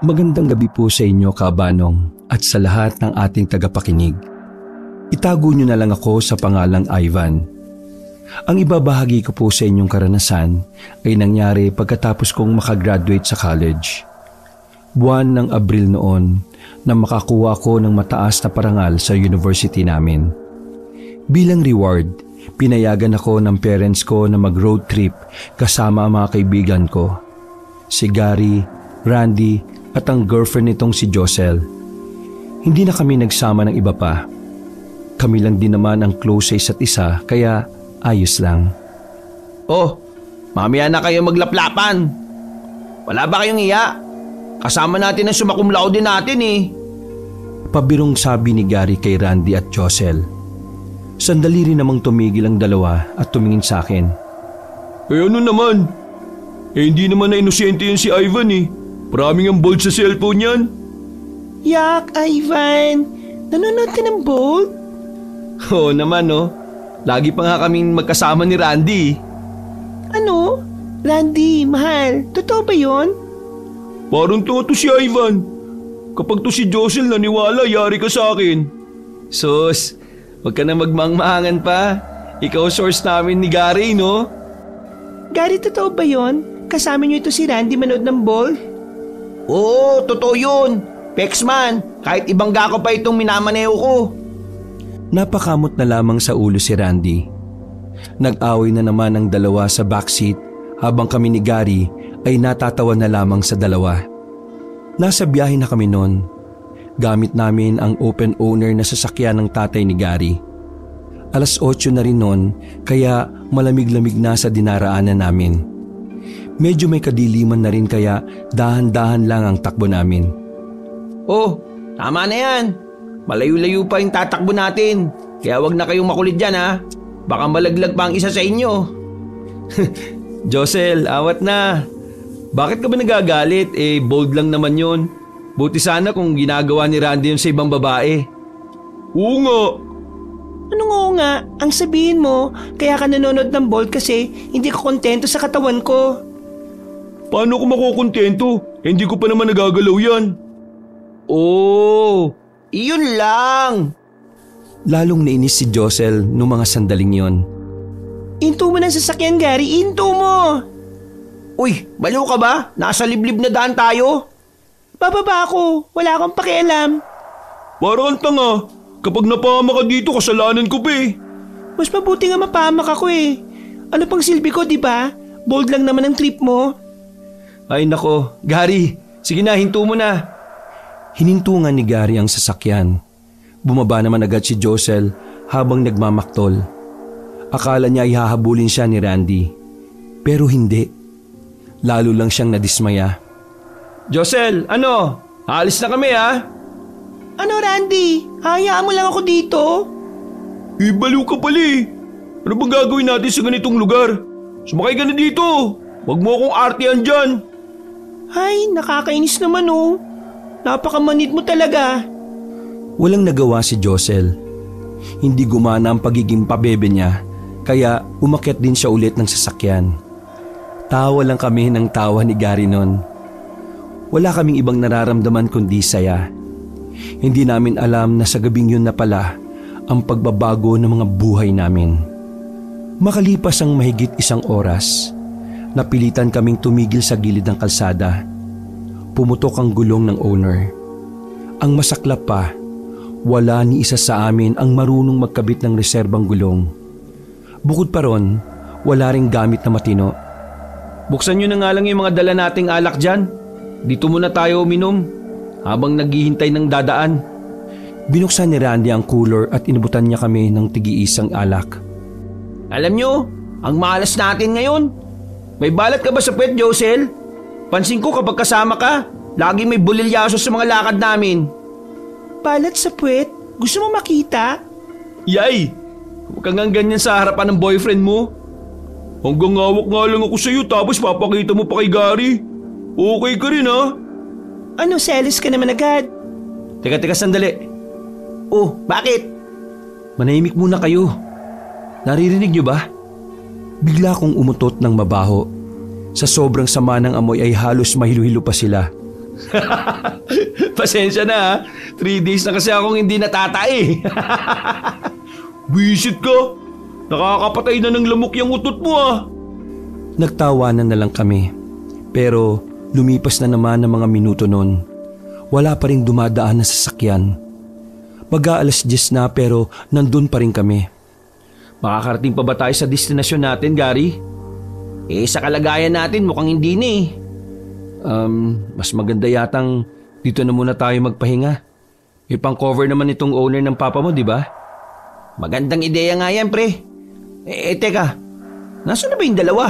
Magandang gabi po sa inyo, Kabanong, at sa lahat ng ating tagapakinig. Itago niyo na lang ako sa pangalang Ivan. Ang ibabahagi ko po sa inyong karanasan ay nangyari pagkatapos kong makagraduate sa college. Buwan ng Abril noon na makakuha ko ng mataas na parangal sa university namin. Bilang reward, pinayagan ako ng parents ko na mag-road trip kasama ang mga kaibigan ko. Si Gary, Randy, at ang girlfriend nitong si Josel. Hindi na kami nagsama ng iba pa. Kami lang din naman ang close sa isa't isa, kaya ayos lang. Oh, mamaya na kayo maglaplapan. Wala ba kayong iya? Kasama natin ang sumakumlao din natin eh. Pabirong sabi ni Gary kay Randy at Josel. Sandali rin namang tumigil ang dalawa at tumingin sa akin. Ano naman? Hindi naman na inosente yun si Ivan eh. Maraming ang bold sa cellphone yan. Yak, Ivan! Nanonood ka ng Bolt? Oo naman oh. Lagi pa nga kaming magkasama ni Randy. Ano? Randy, mahal, totoo ba yun? Parang to si Ivan. Kapag to si Josel naniwala, yari ka sa akin. Sus, wag ka na magmangmahangan pa. Ikaw source namin ni Gary, no? Gary, totoo ba yun? Kasama niyo ito si Randy manood ng Bolt? Oo, totoo yun. Pexman, kahit ibang gako pa itong minamaneo ko. Napakamot na lamang sa ulo si Randy. Nag-away na naman ang dalawa sa backseat habang kami ni Gary ay natatawa na lamang sa dalawa. Nasa biyahe na kami noon. Gamit namin ang open owner na sasakyan ng tatay ni Gary. 8:00 na rin noon kaya malamig-lamig na sa dinaraanan namin. Medyo may kadiliman na rin kaya dahan-dahan lang ang takbo namin. Oh, tama na yan. Malayo-layo pa yung tatakbo natin. Kaya wag na kayong makulit dyan ha. Baka malaglag pa ang isa sa inyo. Josel, awat na. Bakit ka ba nagagalit? Bold lang naman yun. Buti sana kung ginagawa ni Randy yun sa ibang babae. Oo nga. Anong nga? Ang sabihin mo, kaya ka nanonood ng Bolt kasi hindi ka kontento sa katawan ko. Paano ko makukontento? Hindi ko pa naman nagagalaw yan. Oh, iyon lang. Lalong nainis si Josel nung mga sandaling yon. Into mo ng sasakyan, Gary. Into mo! Uy, baliw ka ba? Nasa liblib na daan tayo. Bababa ako. Wala akong pakialam. Parang tanga. Kapag napahama ka dito, kasalanan ko pa eh. Mas mabuti nga mapahamak ako eh. Ano pang silbi ko, di ba? Bold lang naman ang trip mo. Ay nako, Gary, sige na, hinto mo na. Hinintungan ni Gary ang sasakyan. Bumaba naman agad si Josel habang nagmamaktol. Akala niya ihahabulin siya ni Randy. Pero hindi. Lalo lang siyang nadismaya. Josel, ano? Aalis na kami ha? Ano, Randy? Hayaan mo lang ako dito? Baliw ka pala eh. Ano bang gagawin natin sa ganitong lugar? Sumakay ka na dito. Huwag mo akong artihan dyan. Ay, nakakainis naman oh. Napakamanid mo talaga. Walang nagawa si Josel. Hindi gumana ang pagiging pabebe niya, kaya umakyat din siya ulit ng sasakyan. Tawa lang kami ng tawa ni Gary noon. Wala kaming ibang nararamdaman kundi saya. Hindi namin alam na sa gabing yun na pala ang pagbabago ng mga buhay namin. Makalipas ang mahigit 1 oras, napilitan kaming tumigil sa gilid ng kalsada. Pumutok ang gulong ng owner. Ang masaklap pa, wala ni isa sa amin ang marunong magkabit ng reserbang gulong. Bukod pa ron, wala ring gamit na matino. Buksan nyo na nga lang yung mga dala nating alak dyan. Dito muna tayo uminom habang naghihintay ng dadaan. Binuksan ni Randy ang cooler at inubutan niya kami ng tig-iisang alak. Alam nyo, ang malas natin ngayon. May balat ka ba sa puwet, Josel? Pansin ko kapag kasama ka, lagi may bulilyaso sa mga lakad namin. Balat sa puwet? Gusto mo makita? Yay! Huwag kang ganyan sa harapan ng boyfriend mo. Hanggang ngawak nga lang ako sa'yo tapos papakita mo pa kay Gary. Okay ka rin ha? Ano, selos ka naman agad? Teka sandali. Oh, bakit? Manahimik muna kayo. Naririnig niyo ba? Bigla kong umutot ng mabaho. Sa sobrang sama ng amoy ay halos mahilo-hilo pa sila. Pasensya na ha. 3 days na kasi akong hindi natatae. Wisit ka. Nakakapatay na ng lamok yung utot mo ah. Nagtawanan na lang kami. Pero lumipas na naman ng mga minuto noon. Wala pa rin dumadaan na sasakyan. Mag-aalas 10 na pero nandun pa rin kami. Makakarating pa ba tayo sa destinasyon natin, Gary? Sa kalagayan natin mukhang hindi na eh. Mas maganda yatang dito na muna tayo magpahinga. May pang-cover naman itong owner ng papa mo, di ba? Magandang ideya nga yan, pre. Teka. Nasaan na ba yung dalawa?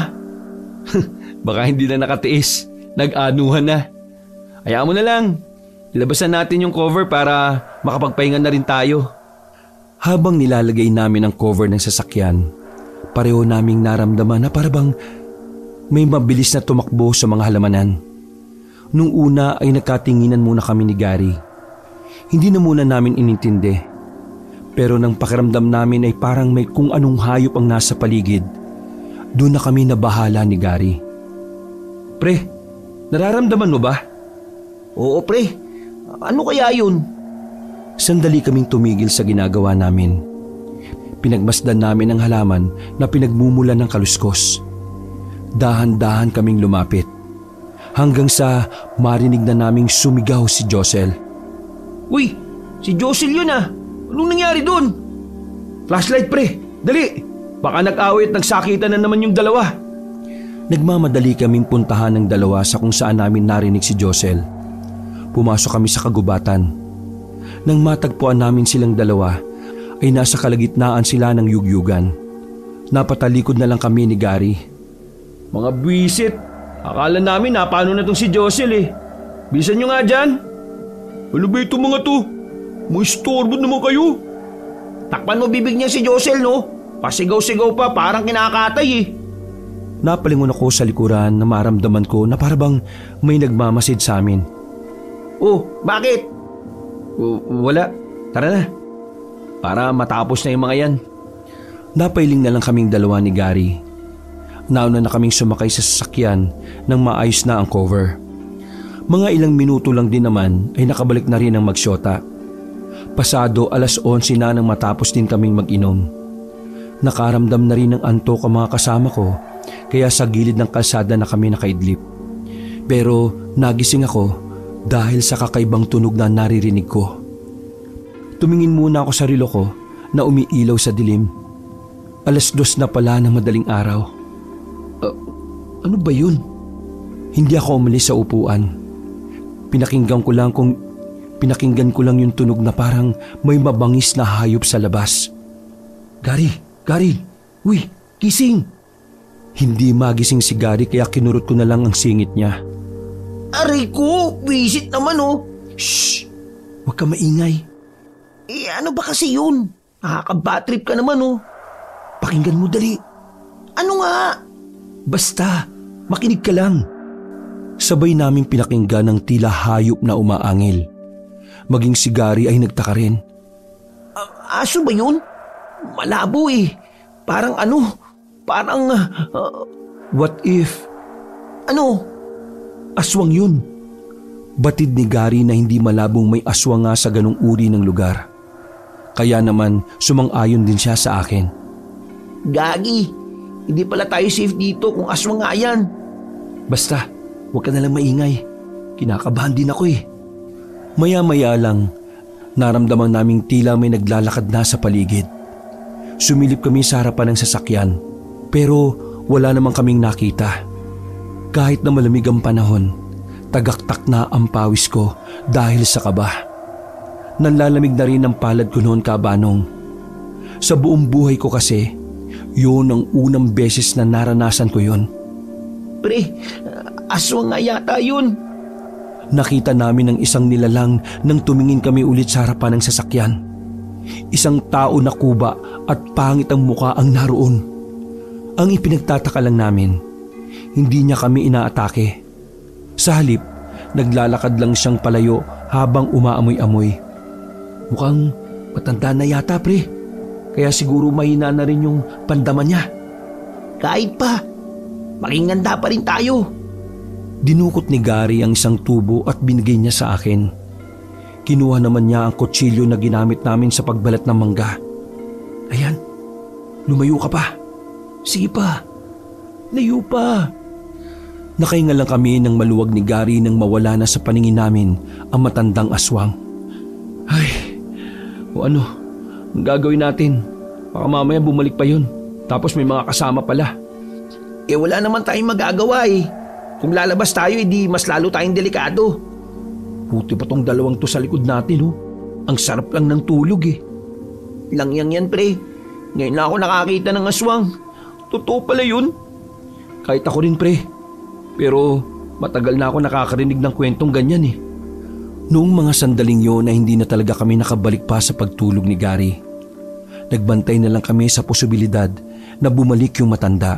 Baka hindi na nakatiis. Nag-anuhan na. Hayaan mo na lang. Ilabasan natin yung cover para makapagpahinga na rin tayo. Habang nilalagay namin ang cover ng sasakyan, pareho naming naramdaman na parabang may mabilis na tumakbo sa mga halamanan. Nung una ay nagkatinginan muna kami ni Gary. Hindi na muna namin inintindi. Pero nang pakiramdam namin ay parang may kung anong hayop ang nasa paligid, doon na kami nabahala ni Gary. Pre, nararamdaman mo ba? Oo, pre. Ano kaya yun? Sandali kaming tumigil sa ginagawa namin. Pinagmasdan namin ang halaman na pinagmumulan ng kaluskos. Dahan-dahan kaming lumapit. Hanggang sa marinig na naming sumigaw si Josel. Uy, si Josel yun ah. Anong nangyari dun? Flashlight pre, dali. Baka nag-away at nagsakitan na naman yung dalawa. Nagmamadali kaming puntahan ng dalawa sa kung saan namin narinig si Josel. Pumasok kami sa kagubatan. Nang matagpuan namin silang dalawa, ay nasa kalagitnaan sila ng yugyugan. Napatalikod na lang kami ni Gary. Mga buwisit. Akala namin paano na tong si Josel eh. Bilisan nyo nga dyan. Ano ba ito mga to? Mga istorbo naman kayo. Takpan mo bibig niya si Josel, no? Pasigaw-sigaw pa, parang kinakatay eh. Napalingon ako sa likuran na maramdaman ko na parabang may nagmamasid sa amin. Oh, bakit? Wala. Tara na. Para matapos na yung mga yan. Napailing na lang kaming dalawa ni Gary. Nauna na kaming sumakay sa sasakyan nang maayos na ang cover. Mga ilang minuto lang din naman ay nakabalik na rin ang magsyota. Pasado 11:00 na nang matapos din kaming mag-inom. Nakaramdam na rin ng antok ang mga kasama ko kaya sa gilid ng kalsada na kami nakaidlip. Pero nagising ako dahil sa kakaibang tunog na naririnig ko. Tumingin muna ako sa relo ko na umiilaw sa dilim. 2:00 na pala ng madaling araw. Ano ba yun? Hindi ako umalis sa upuan. Pinakinggan ko lang yung tunog na parang may mabangis na hayop sa labas. Gary, uy, gising! Hindi magising si Gary kaya kinurot ko na lang ang singit niya. Aray ko, visit naman oh. Shh! Huwag ka maingay. Ano ba kasi yun? Nakaka-bad trip ka naman oh. Pakinggan mo dali. Ano nga? Basta, makinig ka lang. Sabay naming pinakinggan ng tila hayop na umaangil. Maging si Gary ay nagtaka rin. Aso ba yun? Malabo eh. Parang What if? Ano? Aswang yun. Batid ni Gary na hindi malabong may aswang nga sa ganong uri ng lugar. Kaya naman sumang-ayon din siya sa akin. Gagi, hindi pala tayo safe dito kung aswang nga yan. Basta, huwag ka nalang maingay. Kinakabahan din ako eh. Maya-maya lang, naramdaman naming tila may naglalakad na sa paligid. Sumilip kami sa harapan ng sasakyan, pero wala namang kaming nakita. Kahit na malamig ang panahon, tagaktak na ang pawis ko dahil sa kaba. Nanlalamig na rin ang palad ko noon, Kabanong. Sa buong buhay ko kasi, yun ang unang beses na naranasan ko yun. Pre, aswang nga yata yun. Nakita namin ang isang nilalang nang tumingin kami ulit sa harapan ng sasakyan. Isang tao na kuba at pangit ang muka ang naroon. Ang ipinagtataka lang namin, hindi niya kami inaatake. Sa halip, naglalakad lang siyang palayo habang umaamoy-amoy. Mukhang matanda na yata, pre. Kaya siguro mahina na rin yung pandaman niya. Kahit pa, makinganda pa rin tayo. Dinukot ni Gary ang isang tubo at binigay niya sa akin. Kinuha naman niya ang kutsilyo na ginamit namin sa pagbalat ng mangga. Ayan, lumayo ka pa. Sige pa, layo pa. Nakahinga lang kami nang maluwag ni Gary nang mawala na sa paningin namin ang matandang aswang. Ay, ang gagawin natin? Baka mamaya bumalik pa yun. Tapos may mga kasama pala. Wala naman tayong magagawa eh. Kung lalabas tayo, di mas lalo tayong delikado. Puti pa tong dalawang to sa likod natin, oh. Ang sarap lang ng tulog eh. Langyang yan, pre. Ngayon na ako nakakita ng aswang. Totoo pala yun. Kahit ako rin, pre. Pero matagal na ako nakakarinig ng kwentong ganyan eh. Noong mga sandaling yun na hindi na talaga kami nakabalik pa sa pagtulog ni Gary. Nagbantay na lang kami sa posibilidad na bumalik yung matanda.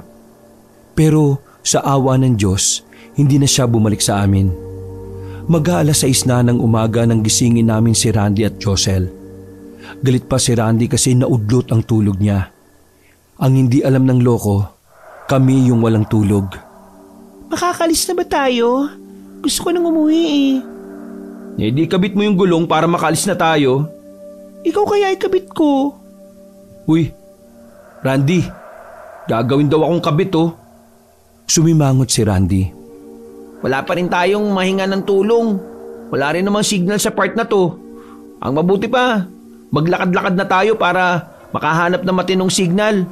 Pero sa awa ng Diyos, hindi na siya bumalik sa amin. Mag-aalas 6 na ng umaga nang gisingin namin si Randy at Josel. Galit pa si Randy kasi naudlot ang tulog niya. Ang hindi alam ng loko, kami yung walang tulog. Makakalis na ba tayo? Gusto ko nang umuwi eh. Di kabit mo yung gulong para makalis na tayo. Ikaw kaya ikabit ko. Uy, Randy, gagawin daw akong kabit oh. Sumimangot si Randy. Wala pa rin tayong mahinga ng tulong. Wala rin namang signal sa part na to. Ang mabuti pa, maglakad-lakad na tayo para makahanap ng matinong signal.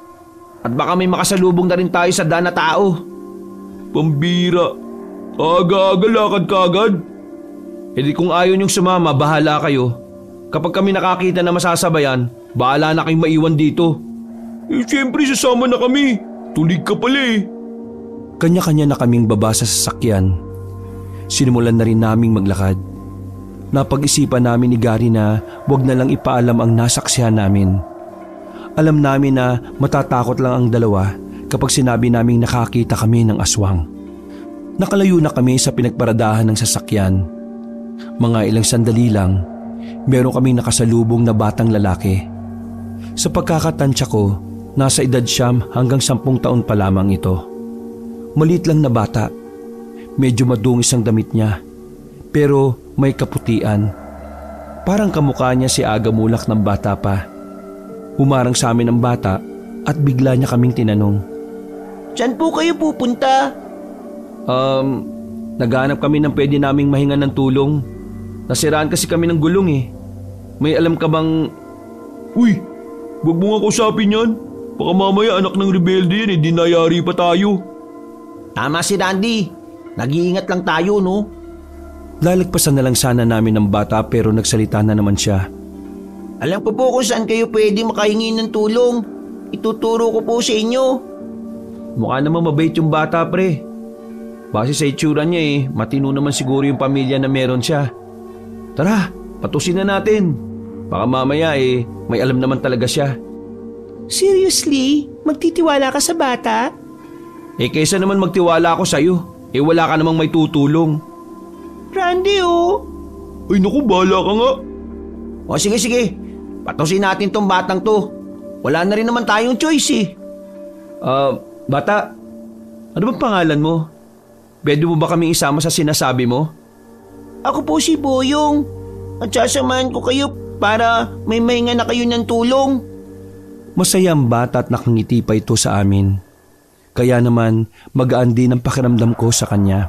At baka may makasalubong na rin tayo sa daan na tao. Pambira, aga-aga lakad kagad. Di kung ayaw niyong sumama, bahala kayo. Kapag kami nakakita na masasabayan, bahala na kayong maiwan dito. Siyempre sasama na kami. Tulig ka pala eh. Kanya-kanya na kaming baba sa sasakyan. Sinimulan na rin naming maglakad. Napag-isipan namin ni Gary na wag na lang ipaalam ang nasaksihan namin. Alam namin na matatakot lang ang dalawa kapag sinabi naming nakakita kami ng aswang. Nakalayo na kami sa pinagparadahan ng sasakyan. Mga ilang sandali lang, meron kaming nakasalubong na batang lalaki. Sa pagkakatansya ko, nasa edad 9 hanggang 10 taon pa lamang ito. Maliit lang na bata. Medyo madungis ang damit niya. Pero may kaputian. Parang kamukha niya si Aga Mulak ng bata pa. Humarang sa amin ang bata at bigla niya kaming tinanong. Saan po kayo pupunta? Naghanap kami ng pwede naming mahinga ng tulong. Nasiraan kasi kami ng gulong eh. May alam ka bang... Uy, wag mo nga kausapin yan. Baka mamaya anak ng rebelde yan eh, di nayari pa tayo. Tama si Randy. Nag-iingat lang tayo, no? Lalagpasan na lang sana namin ng bata pero nagsalita na naman siya. Alam ko po kung saan kayo pwede makahingi ng tulong. Ituturo ko po sa inyo. Mukha naman mabait yung bata, pre. Base sa itsura niya eh, matino naman siguro yung pamilya na meron siya. Tara, patusin na natin. Baka mamaya eh, may alam naman talaga siya. Seriously? Magtitiwala ka sa bata? Kaysa naman magtiwala ako sa'yo. Wala ka namang may tutulong. Randy Ay naku, bahala ka nga. O sige, patusin natin tong batang to. Wala na rin naman tayong choice eh. Bata, ano bang pangalan mo? Pwede mo ba kaming isama sa sinasabi mo? Ako po si Boyong. At sasamahan ko kayo para may mahinga na kayo ng tulong. Masaya ang bata at nakangiti pa ito sa amin. Kaya naman magaan din ang pakiramdam ko sa kanya.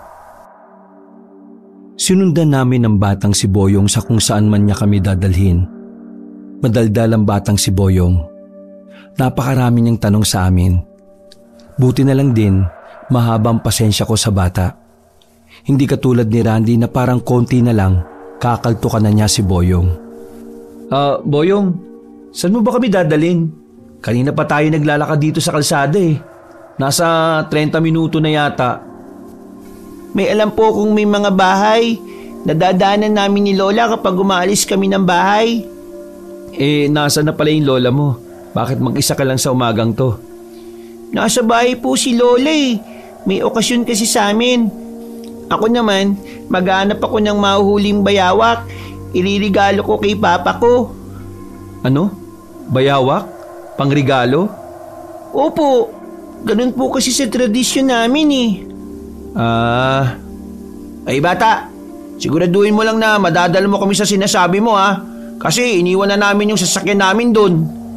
Sinundan namin ang batang si Boyong sa kung saan man niya kami dadalhin. Madaldal ang batang si Boyong. Napakarami niyang tanong sa amin. Buti na lang din, mahabang pasensya ko sa bata. Hindi katulad ni Randy na parang konti na lang, kakaltukan na niya si Boyong. Boyong, saan mo ba kami dadalhin? Kanina pa tayo naglalakad dito sa kalsada eh. Nasa 30 minuto na yata. May alam po kung may mga bahay na dadaanan namin ni Lola kapag umaalis kami ng bahay. Nasa na pala yung lola mo? Bakit mag-isa ka lang sa umagang to? Nasa bahay po si Lola eh. May okasyon kasi sa amin. Ako naman, maghanap ako ng mahuhuling bayawak. Iririgalo ko kay papa ko. Ano? Bayawak? Pangregalo? Opo, ganun po kasi sa tradisyon namin eh. Ay bata, siguraduhin mo lang na madadala mo kami sa sinasabi mo ha. Kasi iniwan na namin yung sasakyan namin doon.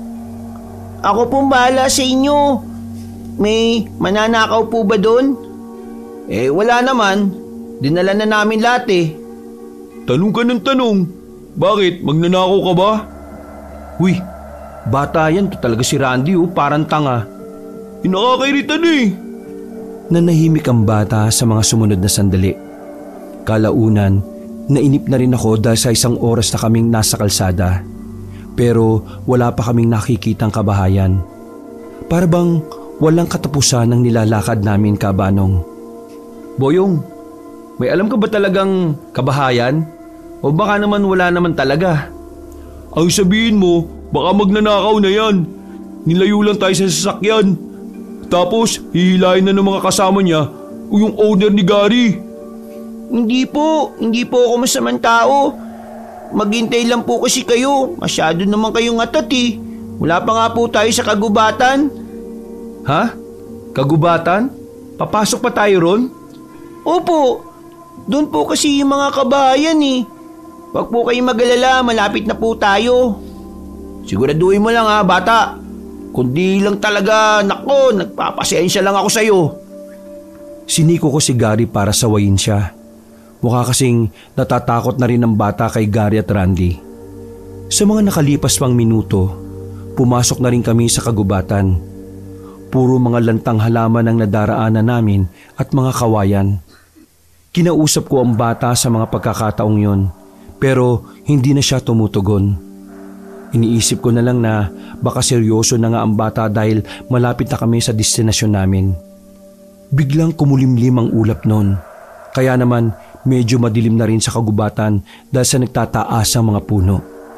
Ako pong bahala sa inyo. May mananakaw po ba doon? Wala naman. Dinala na namin lahat Tanong ka ng tanong. Bakit? Magnanakaw ka ba? Uy, bata yan. Ito talaga si Randy parang tanga. Nakakairita na Nanahimik ang bata sa mga sumunod na sandali. Kalaunan, nainip na rin ako dahil sa isang oras na kaming nasa kalsada. Pero wala pa kaming nakikitang kabahayan. Para bang walang katapusan ng nilalakad namin, Kabanong. Boyong, may alam ka ba talagang kabahayan? O baka naman wala naman talaga? Ang sabihin mo, baka magnanakaw na yan. Nilayo lang tayo sa sasakyan. Tapos, hihilahin na ng mga kasama niya o yung owner ni Gary. Hindi po ako masamang tao. Maghintay lang po kasi kayo. Masyado naman kayong atat Wala pa nga po tayo sa kagubatan. Ha? Kagubatan? Papasok pa tayo ron? Opo, doon po kasi yung mga kabahayan Huwag po kayong mag-alala, malapit na po tayo. Siguraduhin mo lang bata. Kundi lang talaga, nako, nagpapasensya lang ako sa'yo. Siniko ko si Gary para sawayin siya. Mukha kasing natatakot na rin ang bata kay Gary at Randy. Sa mga nakalipas pang minuto, pumasok na rin kami sa kagubatan. Puro mga lantang halaman ang nadaraanan namin at mga kawayan. Kinausap ko ang bata sa mga pagkakataong yon, pero hindi na siya tumutugon. Iniisip ko na lang na baka seryoso na nga ang bata dahil malapit na kami sa destinasyon namin. Biglang kumulimlim ang ulap noon. Kaya naman medyo madilim na rin sa kagubatan dahil sa nagtataas ang mga puno.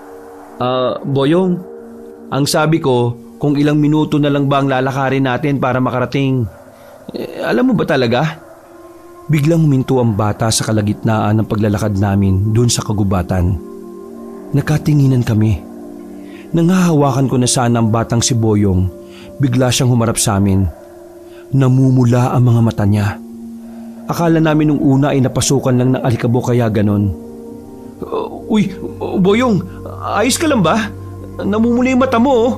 Boyong, ang sabi ko kung ilang minuto na lang ba ang lalakarin natin para makarating. Alam mo ba talaga? Biglang huminto ang bata sa kalagitnaan ng paglalakad namin doon sa kagubatan. Nakatinginan kami. Nangahawakan ko na sana ang batang si Boyong, bigla siyang humarap sa amin. Namumula ang mga mata niya. Akala namin nung una ay napasukan lang ng alikabok kaya ganon. Uy, Boyong, ayos ka lang ba? Namumula yung mata mo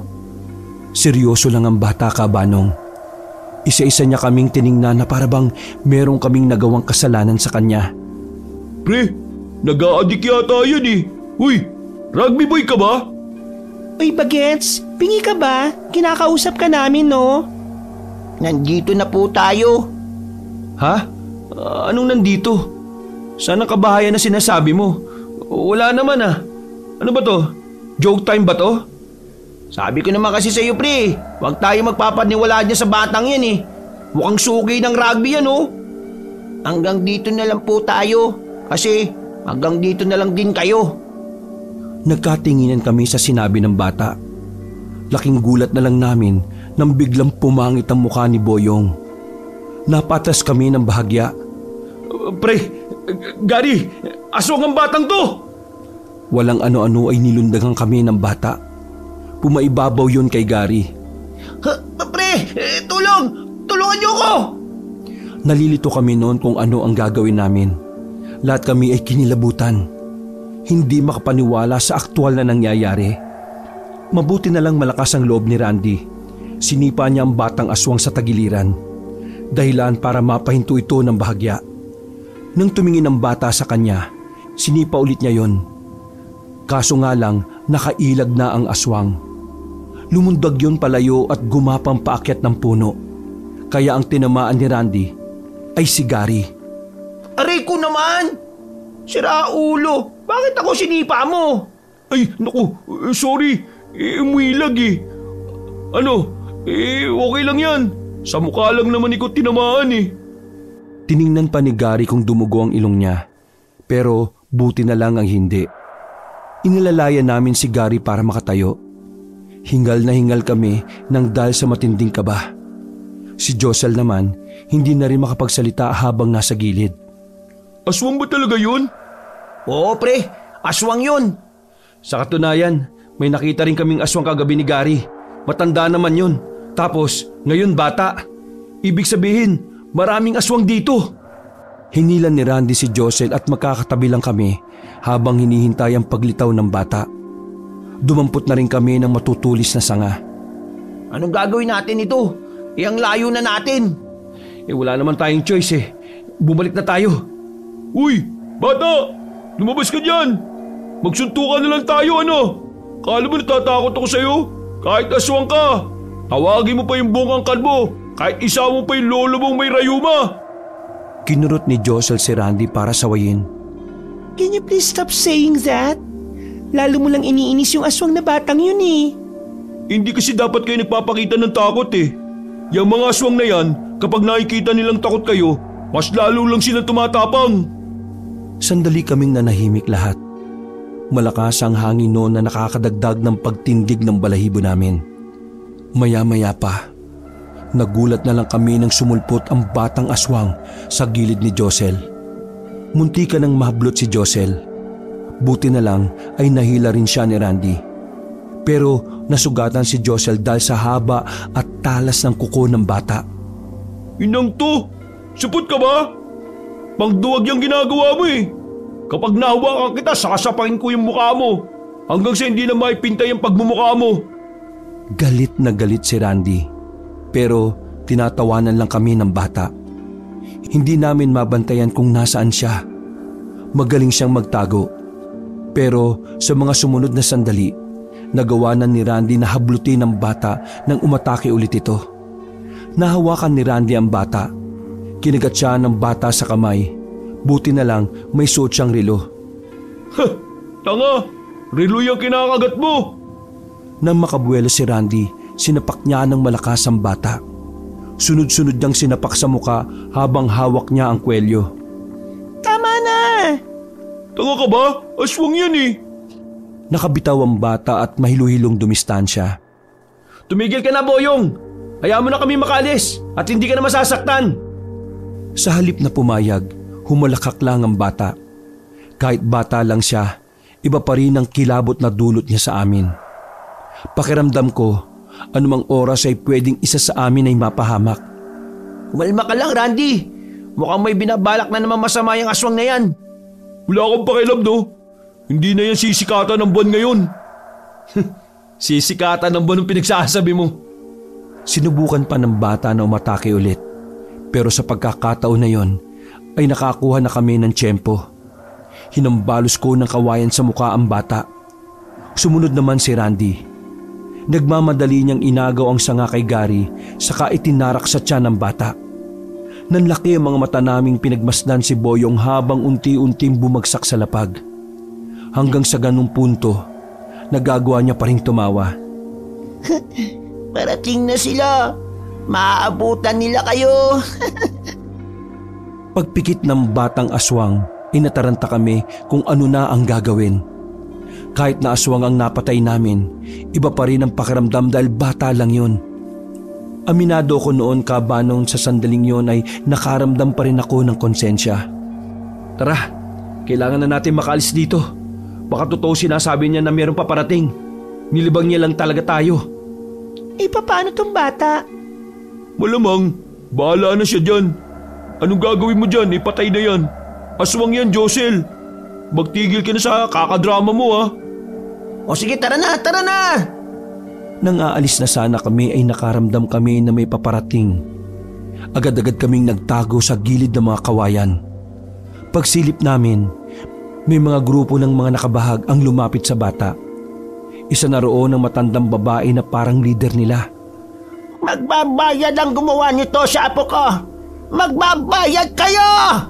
Seryoso lang ang bata, Kabanong. Isa-isa niya kaming tiningnan na para bang merong kaming nagawang kasalanan sa kanya. Pre, nag-a-addict yata yan Uy, rugby boy ka ba? Uy, Bagets, pingi ka ba? Kinakausap ka namin, no? Nandito na po tayo. Ha? Anong nandito? Saan ang kabahayan na sinasabi mo? Wala naman Ano ba to? Joke time ba to? Sabi ko naman kasi sa'yo pre, huwag tayo magpapaniwala niya sa batang yan Mukhang suki ng rugby yan Hanggang dito na lang po tayo. Kasi hanggang dito na lang din kayo. Nagkatinginan kami sa sinabi ng bata. Laking gulat na lang namin nang biglang pumangit ang mukha ni Boyong. Napatas kami ng bahagya. Pre, Gary, aswang ang batang to! Walang ano-ano ay nilundagan kami ng bata. Pumaibabaw yun kay Gary. Pre, tulong! Tulungan niyo ako! Nalilito kami noon kung ano ang gagawin namin. Lahat kami ay kinilabutan. Hindi makapaniwala sa aktwal na nangyayari. Mabuti na lang malakas ang loob ni Randy. Sinipa niya ang batang aswang sa tagiliran. Dahilan para mapahinto ito ng bahagya. Nang tumingin ang bata sa kanya, sinipa ulit niya yon. Kaso nga lang, nakailag na ang aswang. Lumundag yon palayo at gumapang paakyat ng puno. Kaya ang tinamaan ni Randy ay si Gary. Aray ko naman! Sira ulo! Bakit ako sinipa mo? Ay, naku, sorry. Umilag Ano, okay lang yan. Sa mukha lang naman ikaw tinamaan Tiningnan pa ni Gary kung dumugo ang ilong niya. Pero buti na lang ang hindi. Inilalaya namin si Gary para makatayo. Hingal na hingal kami nang dahil sa matinding kaba. Si Josel naman, hindi na rin makapagsalita habang nasa gilid. Aswang ba talaga yun? Oo pre, aswang yun. Sa katunayan, may nakita rin kaming aswang kagabi ni Gary. Matanda naman yun. Tapos, ngayon bata. Ibig sabihin, maraming aswang dito. Hinilan ni Randy si Josel at magkakatabi lang kami habang hinihintay ang paglitaw ng bata. Dumampot na rin kami ng matutulis na sanga. Anong gagawin natin ito? Ang layo na natin. Wala naman tayong choice eh. Bumalik na tayo. Uy, bata! Lumabas ka dyan! Magsuntukan na lang tayo ano? Kala mo natatakot ako sa'yo? Kahit aswang ka! Tawagin mo pa yung buong angkan mo! Kahit isa mo pa yung lolo mong may rayuma! Kinurot ni Josel si Randy para sawayin. Can you please stop saying that? Lalo mo lang iniinis yung aswang na batang yun eh. Hindi kasi dapat kayo nagpapakita ng takot eh. Yung mga aswang na yan, kapag nakikita nilang takot kayo, mas lalo lang sila tumatapang. Sandali kaming nanahimik lahat. Malakas ang hangin noon na nakakadagdag ng pagtindig ng balahibo namin. Maya-maya pa, nagulat na lang kami nang sumulpot ang batang aswang sa gilid ni Josel. Munti ka nang mahablot si Josel. Buti na lang ay nahila rin siya ni Randy. Pero nasugatan si Josel dahil sa haba at talas ng kuko ng bata. Inang to, supot ka ba? Pangduwag yung ginagawa mo eh. Kapag nahawakan kita, sakasapain ko yung mukha mo. Hanggang sa hindi na maipintay ang pagmumukha mo. Galit na galit si Randy. Pero tinatawanan lang kami ng bata. Hindi namin mabantayan kung nasaan siya. Magaling siyang magtago. Pero sa mga sumunod na sandali, nagawa na ni Randy na hablutin ang bata nang umatake ulit ito. Nahawakan ni Randy ang bata. Kinagat siya ng bata sa kamay. Buti na lang may suot siyang relo. Tanga! Relo yung kinakagat mo! Nang makabuelo si Randy, sinapak niya ng malakas ang bata. Sunod-sunod niyang sinapak sa muka habang hawak niya ang kwelyo. Tama na! Tanga ka ba? Aswang yan eh! Nakabitaw ang bata at mahiluhilong dumistansya. Tumigil ka na, Boyong! Hayaan mo na kami makalis at hindi ka na masasaktan! Sa halip na pumayag, humalakak lang ang bata. Kahit bata lang siya, iba pa rin ang kilabot na dulot niya sa amin. Pakiramdam ko, anumang oras ay pwedeng isa sa amin ay mapahamak. Umalma ka lang, Randy. Mukhang may binabalak na naman masama yung aswang na yan. Wala akong pakialam, no? Hindi na yan sisikatan ng buwan ngayon. Sisikatan ng buwan ang pinagsasabi mo. Sinubukan pa ng bata na umatake ulit. Pero sa pagkakataon na yon, ay nakakuha na kami ng tiyempo. Hinambalos ko ng kawayan sa mukha ang bata. Sumunod naman si Randy. Nagmamadali niyang inagaw ang sanga kay Gary saka itinarak sa tiyan ng bata. Nanlaki ang mga mata naming pinagmasdan si Boyong habang unti-unting bumagsak sa lapag. Hanggang sa ganung punto, nagagawa niya pa rin tumawa. Parating na sila. Maaabutan nila kayo. Pagpikit ng batang aswang, inataranta kami kung ano na ang gagawin. Kahit na aswang ang napatay namin, iba pa rin ang pakiramdam dahil bata lang yun. Aminado ko noon kabanong sa sandaling yon ay nakaramdam pa rin ako ng konsensya. Tara, kailangan na natin makaalis dito. Baka totoo sinasabi niya na mayroong paparating. Nilibang niya lang talaga tayo. Paano tong bata? Malamang, bahala na siya dyan. Anong gagawin mo dyan? Ipatay na yan. Aswang yan, Josel. Magtigil ka na sa kakadrama mo ha. O sige, tara na, tara na! Nang aalis na sana kami ay nakaramdam kami na may paparating. Agad-agad kaming nagtago sa gilid ng mga kawayan. Pagsilip namin, may mga grupo ng mga nakabahag ang lumapit sa bata. Isa na roon ang matandang babae na parang leader nila. Magbabayad ang gumawa nito sa apo ko! Magbabayad kayo!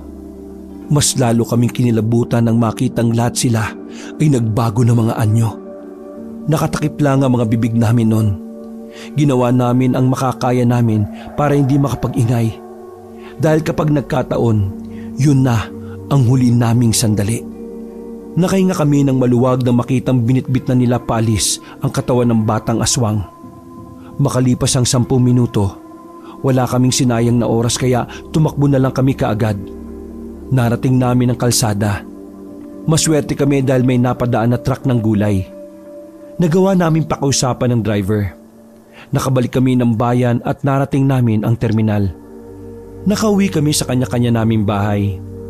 Mas lalo kaming kinilabutan nang makitang lahat sila ay nagbago ng mga anyo. Nakatakip lang ang mga bibig namin noon. Ginawa namin ang makakaya namin para hindi makapag-ingay. Dahil kapag nagkataon, yun na ang huli naming sandali. Nakahinga kami ng maluwag na makitang binitbit na nila paalis ang katawan ng batang aswang. Makalipas ang 10 minuto, wala kaming sinayang na oras kaya tumakbo na lang kami kaagad. Narating namin ang kalsada. Maswerte kami dahil may napadaan na truck ng gulay. Nagawa namin pakiusapan ng driver. Nakabalik kami ng bayan at narating namin ang terminal. Nakauwi kami sa kanya-kanya naming bahay.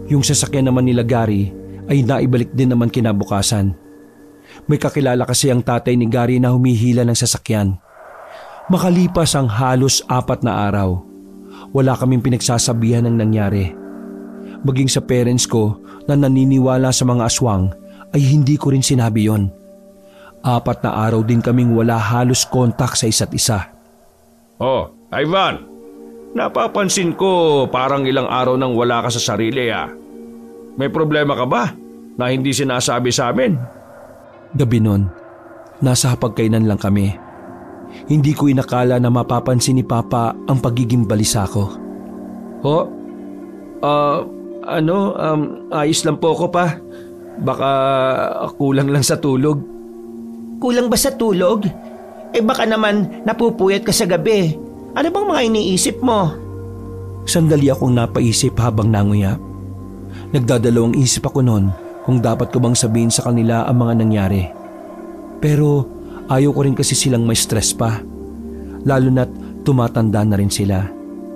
Yung sasakyan naman nila Gary ay naibalik din naman kinabukasan. May kakilala kasi ang tatay ni Gary na humihila ng sasakyan. Makalipas ang halos 4 na araw, wala kaming pinagsasabihan ng nangyari. Maging sa parents ko na naniniwala sa mga aswang ay hindi ko rin sinabi yon. 4 na araw din kaming wala halos kontak sa isa't isa. Oh, Ivan, napapansin ko parang ilang araw nang wala ka sa sarili May problema ka ba na hindi sinasabi sa amin? Gabi nun, nasa hapagkainan lang kami. Hindi ko inakala na mapapansin ni Papa ang pagiging balisa ko. Ayos lang po ko pa. Baka kulang lang sa tulog. Kulang ba sa tulog? Baka naman napupuyat ka sa gabi. Ano bang mga iniisip mo? Sandali akong napaisip habang nanguya. Nagdadalawang isip ako noon kung dapat ko bang sabihin sa kanila ang mga nangyari. Pero ayaw ko rin kasi silang may stress pa. Lalo na't tumatanda na rin sila.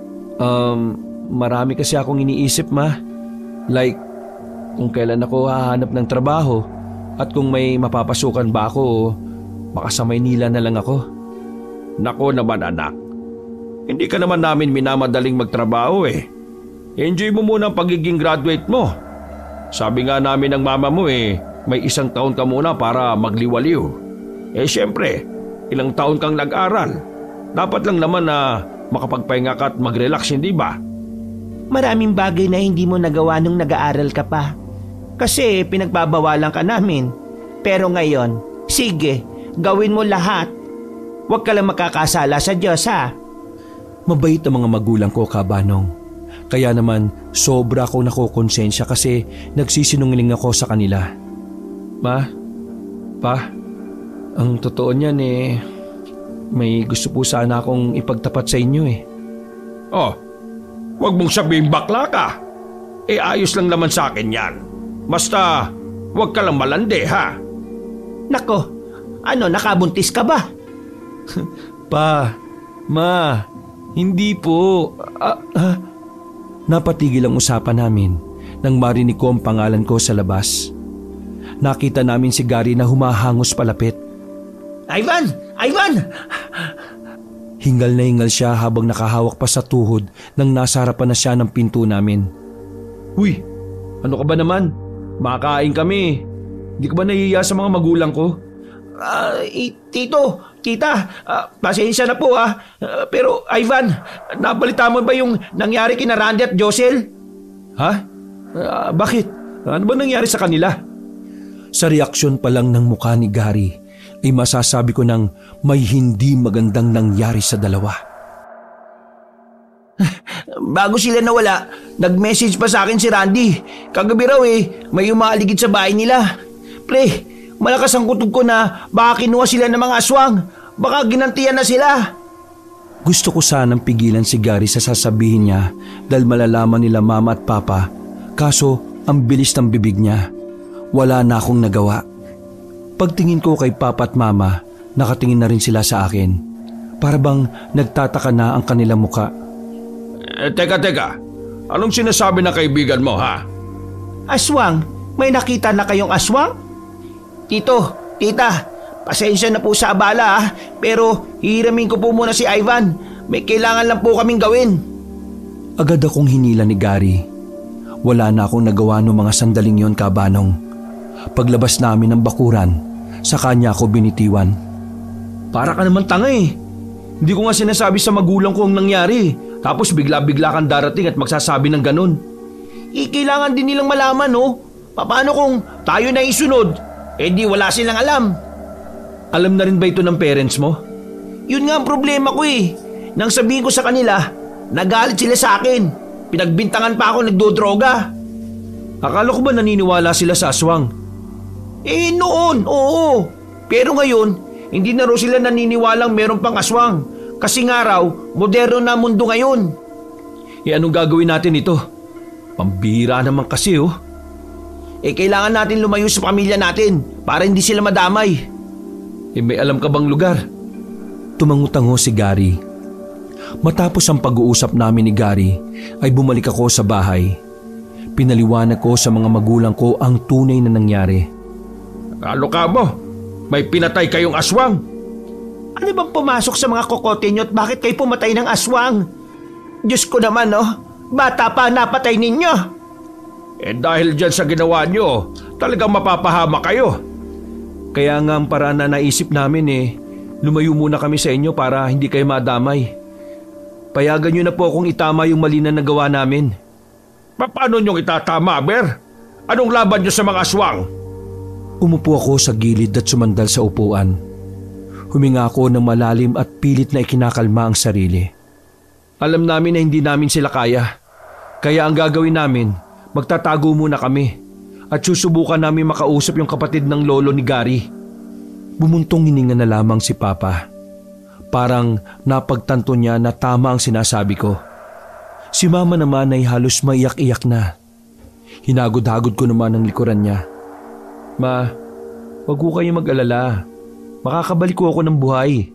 Marami kasi akong iniisip, Ma. Like, kung kailan ako hahanap ng trabaho at kung may mapapasukan ba ako, baka sa Maynila na lang ako. Nako naman anak, hindi ka naman namin minamadaling magtrabaho Enjoy mo muna ang pagiging graduate mo. Sabi nga namin ng mama mo may 1 taon ka muna para magliwaliw. Syempre, ilang taon kang nag-aral. Dapat lang naman na makapagpahinga ka at mag-relax, hindi ba? Maraming bagay na hindi mo nagawa nung nag-aaral ka pa. Kasi pinagbabawalan ka namin. Pero ngayon, sige, gawin mo lahat. Huwag ka lang makakasala sa Diyos, ha? Mabait ang mga magulang ko, Kabanong. Kaya naman sobra akong nakokonsensya kasi nagsisinungaling ako sa kanila. Ma, Pa, ang totoo niyan may gusto po sana akong ipagtapat sa inyo Oh, wag mong sabihin bakla ka. Ayos lang naman sa akin yan. Basta, wag ka lang malandi, ha? Nako, nakabuntis ka ba? Pa, Ma, hindi po. Napatigil ang usapan namin nang marinig ko ang pangalan ko sa labas. Nakita namin si Gary na humahangos palapit. Ivan! Ivan! Hingal na hingal siya habang nakahawak pa sa tuhod nang nasa harapan na siya ng pinto namin. Uy, ano ka ba naman? Makakain kami. Hindi ka ba nahihiya sa mga magulang ko? Tita, pasensya na po pero Ivan, nabalita mo ba yung nangyari kina Randy at Josel? Ha? Bakit? Ano ba nangyari sa kanila? Sa reaksyon pa lang ng mukha ni Gary ay masasabi ko nang may hindi magandang nangyari sa dalawa. Bago sila nawala, nag-message pa sa akin si Randy. Kagabi raw may umaaligid sa bahay nila. Pre, malakas ang kutob ko na baka kinuha sila ng mga aswang. Baka ginantiyan na sila. Gusto ko sanang pigilan si Gary sa sasabihin niya dahil malalaman nila mama at papa. Kaso ang bilis ng bibig niya. Wala na akong nagawa. Pagtingin ko kay papa at mama, nakatingin na rin sila sa akin. Para bang nagtataka na ang kanilang muka. Teka. Anong sinasabi ng kaibigan mo, ha? Aswang? May nakita na kayong aswang? Tito, tita, pasensya na po sa abala pero hihiramin ko po muna si Ivan. May kailangan lang po kaming gawin. Agad akong hinila ni Gary. Wala na akong nagawa noong mga sandaling yon, Kabanong. Paglabas namin ng bakuran, sa kanya ako binitiwan. Para ka naman tanga Hindi ko nga sinasabi sa magulang ko ang nangyari. Tapos bigla-bigla kang darating at magsasabi ng ganun. Kailangan din nilang malaman, Paano kung tayo na isunod? Di wala silang alam. Alam na rin ba ito ng parents mo? Yun nga ang problema ko Nang sabihin ko sa kanila, nagalit sila sa akin. Pinagbintangan pa ako nagdodroga. Akala ko ba naniniwala sila sa aswang? Noon, oo. Pero ngayon, hindi na raw sila naniniwalang meron pang aswang. Kasi nga raw, moderno na mundo ngayon. Anong gagawin natin ito? Pambira naman kasi Kailangan natin lumayo sa pamilya natin para hindi sila madamay. May alam ka bang lugar? Tumangutango si Gary. Matapos ang pag-uusap namin ni Gary, ay bumalik ako sa bahay. Pinaliwanag ko sa mga magulang ko ang tunay na nangyari. Ano ka mo? May pinatay kayong aswang? Ano bang pumasok sa mga kokote nyo at bakit kayo pumatay ng aswang? Diyos ko naman, bata pa napatay ninyo. Dahil dyan sa ginawa nyo, talagang mapapahama kayo. Kaya nga ang paraan na naisip namin lumayo muna kami sa inyo para hindi kayo madamay. Payagan nyo na po akong itama yung mali na nagawa namin. Paano nyong itatama, Ber? Anong laban nyo sa mga aswang? Umupo ako sa gilid at sumandal sa upuan. Huminga ako ng malalim at pilit na ikinakalma ang sarili. Alam namin na hindi namin sila kaya. Kaya ang gagawin namin, magtatago muna kami at susubukan namin makausap yung kapatid ng lolo ni Gary. Bumuntong hininga na lamang si Papa. Parang napagtanto niya na tama ang sinasabi ko. Si Mama naman ay halos maiyak-iyak na. Hinagod-hagod ko naman ang likuran niya. Ma, wag ko kayong mag-alala. Makakabalik ko ako ng buhay.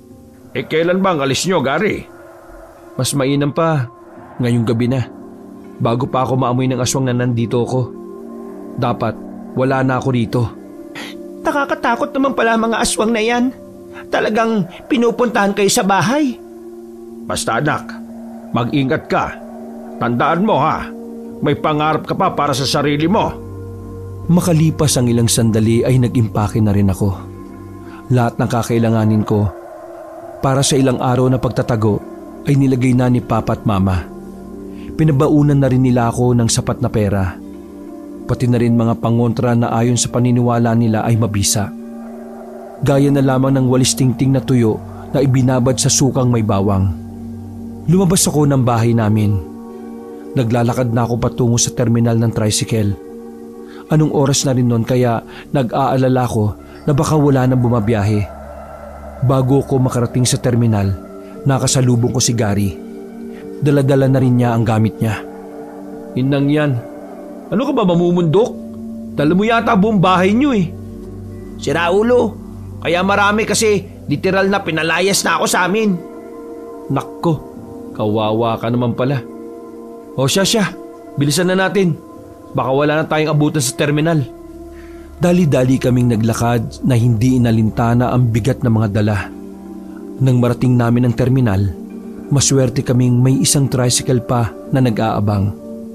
Kailan ba ang alis nyo, Gary? Mas mainam pa, ngayong gabi na. Bago pa ako maamoy ng aswang na nandito ako. Dapat, wala na ako rito. Nakakatakot naman pala mga aswang na yan. Talagang pinupuntahan kayo sa bahay. Basta anak, mag-ingat ka. Tandaan mo ha, may pangarap ka pa para sa sarili mo. Makalipas ang ilang sandali ay nag-impake na rin ako. Lahat ng kakailanganin ko para sa ilang araw na pagtatago ay nilagay na ni Papa at Mama. Pinabaunan na rin nila ako ng sapat na pera. Pati na rin mga pangontra na ayon sa paniniwala nila ay mabisa. Gaya na lamang ng walis tingting na tuyo na ibinabad sa sukang may bawang. Lumabas ako ng bahay namin. Naglalakad na ako patungo sa terminal ng tricycle. Anong oras na rin noon kaya nag-aalala ko na baka wala nang bumabiyahe. Bago ko makarating sa terminal, nakasalubong ko si Gary. Dala-dala na rin niya ang gamit niya. Inang yan, ano ka ba mamumundok? Dala mo yata buong bahay niyo Si Raulo, kaya marami kasi literal na pinalayas na ako sa amin. Nakko, kawawa ka naman pala. O siya, bilisan na natin. Baka wala na tayong abutan sa terminal. Dali-dali kaming naglakad na hindi inalintana ang bigat ng mga dala. Nang marating namin ang terminal, maswerte kaming may isang tricycle pa na nag-aabang.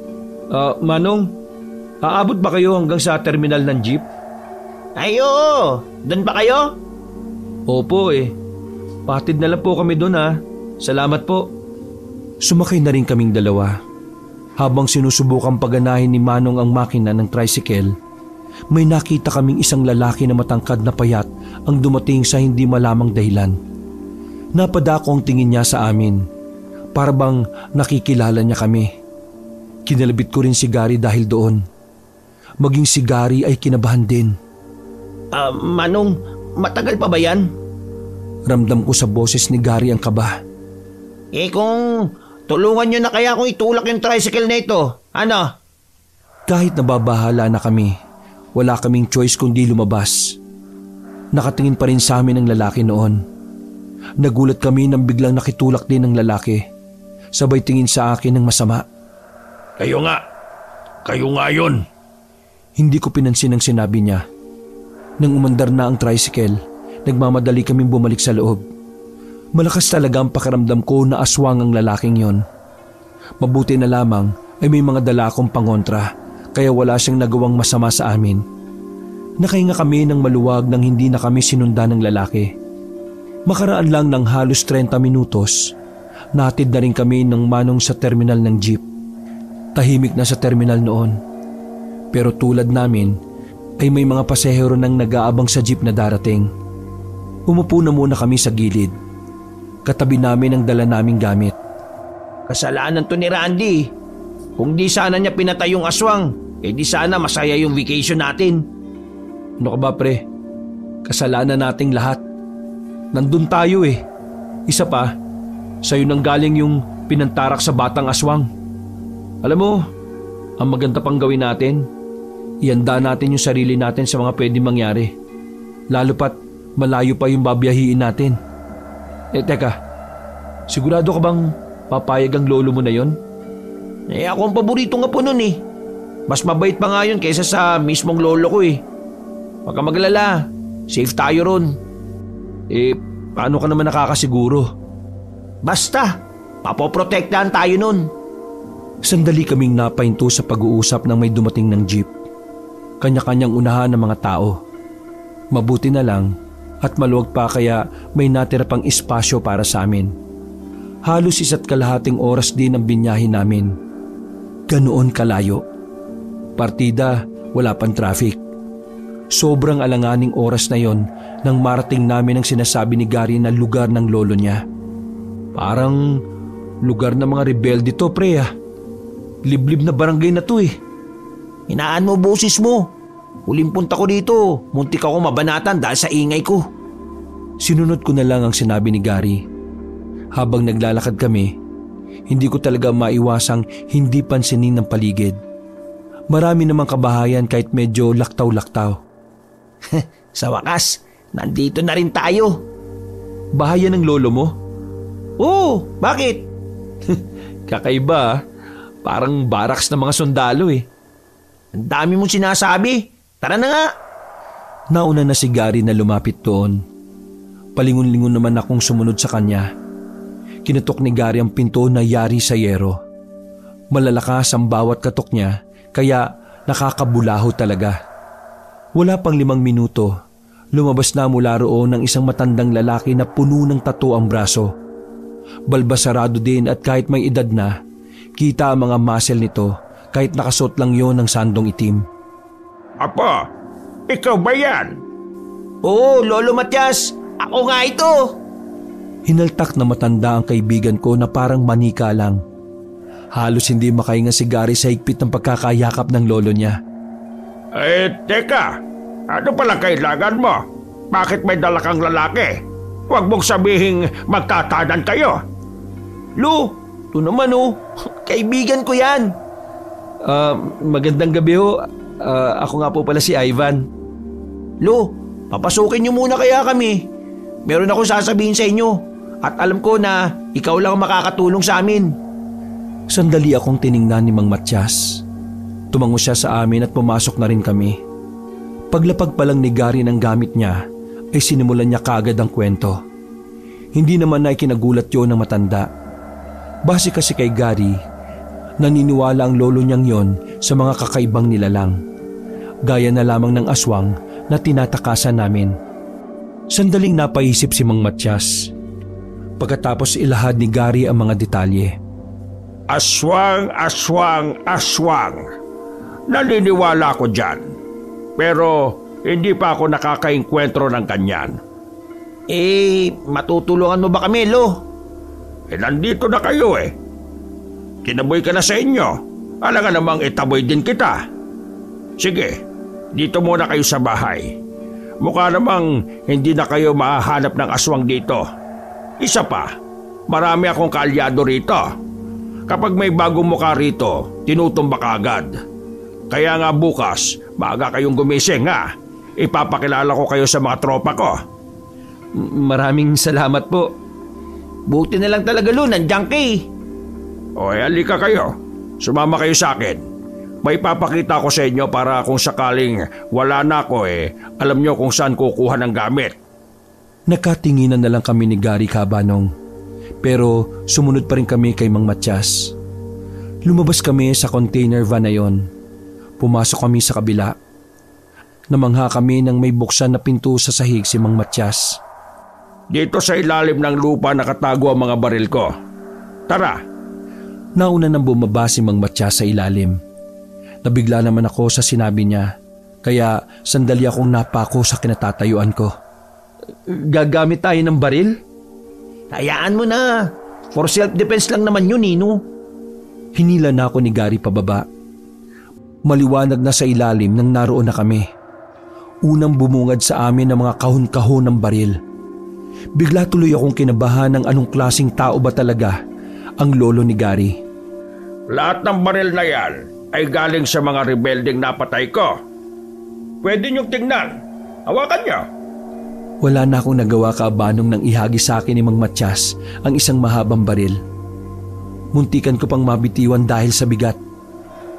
Manong, aabot ba kayo hanggang sa terminal ng jeep? Ay oo, doon ba kayo? Opo Patid na lang po kami doon ha. Salamat po. Sumakay na rin kaming dalawa. Habang sinusubukang paganahin ni Manong ang makina ng tricycle, may nakita kaming isang lalaki na matangkad na payat ang dumating sa hindi malamang dahilan. Napadako ang tingin niya sa amin. Para bang nakikilala niya kami. Kinalabit ko rin si Gary dahil doon. Maging si Gary ay kinabahan din. Manong, matagal pa ba yan? Ramdam ko sa boses ni Gary ang kaba. Kung tulungan nyo na kaya kung itulak yung tricycle na ito, ano? Kahit nababahala na kami, wala kaming choice kundi lumabas. Nakatingin pa rin sa amin ang lalaki noon. Nagulat kami nang biglang nakitulak din ng lalaki. Sabay tingin sa akin ng masama. Kayo nga yun. Hindi ko pinansin ang sinabi niya. Nang umandar na ang tricycle, nagmamadali kaming bumalik sa loob. Malakas talaga ang pakiramdam ko na aswang ang lalaking yon. Mabuti na lamang ay may mga dala akong pangontra, kaya wala siyang nagawang masama sa amin. Nakahinga kami ng maluwag nang hindi na kami sinundan ng lalaki. Makaraan lang ng halos 30 minutos, nahatid na rin kami ng Manong sa terminal ng jeep. Tahimik na sa terminal noon. Pero tulad namin, ay may mga pasahero nang nag-aabang sa jeep na darating. Umupo na muna kami sa gilid. Katabi namin ang dala naming gamit. Kasalanan to ni Randy. Kung di sana niya pinatay yung aswang, di sana masaya yung vacation natin. Ano ka ba pre? Kasalanan nating lahat. Nandun tayo Isa pa, sa'yo nang galing yung pinantarak sa batang aswang. Alam mo, ang maganda pang gawin natin, ihanda natin yung sarili natin sa mga pwedeng mangyari. Lalo pat malayo pa yung babiyahiin natin. Teka, sigurado ka bang papayag ang lolo mo na yon? Ako ang paborito nga po nun Mas mabait pa nga yun kaysa sa mismong lolo ko eh. Huwag ka maglala, safe tayo ron. Paano ka naman nakakasiguro? Basta, papoprotektahan tayo nun. Sandali kaming napahinto sa pag-uusap nang may dumating ng jeep. Kanya-kanyang unahan ng mga tao. Mabuti na lang at maluwag pa kaya may natira pang espasyo para sa amin. Halos 1.5 oras din ang binyahin namin. Ganoon kalayo. Partida, wala pang traffic. Sobrang alanganing oras na yon nang marating namin ang sinasabi ni Gary na lugar ng lolo niya. Parang lugar ng mga rebelde to, pre ah. Liblib na barangay na to eh. Hinaan mo boses mo. Huling punta ko dito, muntik ako mabanatan dahil sa ingay ko. Sinunod ko na lang ang sinabi ni Gary. Habang naglalakad kami, hindi ko talaga maiwasang hindi pansinin ng paligid. Marami namang kabahayan kahit medyo laktaw-laktaw. Sa wakas, nandito na rin tayo. Bahayan ng lolo mo? Oo, bakit? Kakaiba ah. Parang baraks ng mga sundalo eh. Ang dami mong sinasabi. Tara na nga. Nauna na si Gary na lumapit doon. Palingon-lingon naman akong sumunod sa kanya. Kinutok ni Gary ang pinto na yari sa yero. Malalakas ang bawat katok niya kaya nakakabulaho talaga. Wala pang 5 minuto, lumabas na mula roon ng isang matandang lalaki na puno ng tattoo ang braso. Balbasarado din at kahit may edad na, kita ang mga muscle nito kahit nakasuot lang yon ng sandong itim. Apo, ikaw ba yan? Oo, Lolo Matias. Ako nga ito. Hinaltak na matanda ang kaibigan ko na parang manika lang. Halos hindi makahinga si Gary sa higpit ng pagkakayakap ng lolo niya. Teka, ano pala kailangan mo? Bakit may dala kang lalaki? Huwag mong sabihing magtatanan kayo. Lo, ito naman oh. Kaibigan ko yan. Magandang gabi ho. Ako nga po pala si Ivan. Lo, papasukin niyo muna kaya kami. Meron akong sasabihin sa inyo. At alam ko na ikaw lang ang makakatulong sa amin. Sandali akong tiningnan ni Mang Matias. Tumango siya sa amin at pumasok na rin kami. Paglapag pa lang ni Gary ng gamit niya, ay sinimulan niya kaagad ang kwento. Hindi naman na ikinagulat yun ng matanda. Base kasi kay Gary, naniniwala ang lolo niyang yon sa mga kakaibang nilalang. Gaya na lamang ng aswang na tinatakasan namin. Sandaling napaisip si Mang Matias. Pagkatapos ilahad ni Gary ang mga detalye. Aswang, aswang, aswang. Naniniwala ko dyan. Pero hindi pa ako nakakaengkwentro ng kanyan. Matutulungan mo ba kami, Lo? Nandito na kayo eh. Kinaboy ka na sa inyo. Alangan namang itaboy din kita. Sige, dito muna kayo sa bahay. Mukha namang hindi na kayo mahahanap ng aswang dito. Isa pa, marami akong kaalyado rito. Kapag may bagong mukha rito, tinutumba ka agad. Kaya nga bukas, maaga kayong gumising ha. Ipapakilala ko kayo sa mga tropa ko. Maraming salamat po. Buti na lang talaga, Lo, nandiyan ka eh. Halika kayo. Sumama kayo sa akin. May papakita ko sa inyo para kung sakaling wala na ako alam nyo kung saan kukuha ng gamit. Nakatinginan na lang kami ni Gary Cabanong. Pero sumunod pa rin kami kay Mang Matias. Lumabas kami sa container van na yon. Pumasok kami sa kabila. Namangha kami nang may buksan na pinto sa sahig si Mang Matias. Dito sa ilalim ng lupa nakatago ang mga baril ko. Tara. Nauna nang bumaba si Mang Matias sa ilalim. Nabigla naman ako sa sinabi niya. Kaya sandali akong napako sa kinatatayuan ko. Gagamit tayo ng baril? Hayaan mo na. For self-defense lang naman yun, Nino. Hinila na ako ni Gary pababa. Maliwanag na sa ilalim nang naroon na kami. Unang bumungad sa amin ang mga kahon-kahon ng baril. Bigla tuloy akong kinabahan ng anong klaseng tao ba talaga ang lolo ni Gary. Lahat ng baril na yan ay galing sa mga rebeldeng napatay ko. Pwede niyong tingnan. Hawakan niyo. Wala na akong nagawa kaabanong nang ihagi sa akin ni Mang Matias ang isang mahabang baril. Muntikan ko pang mabitiwan dahil sa bigat.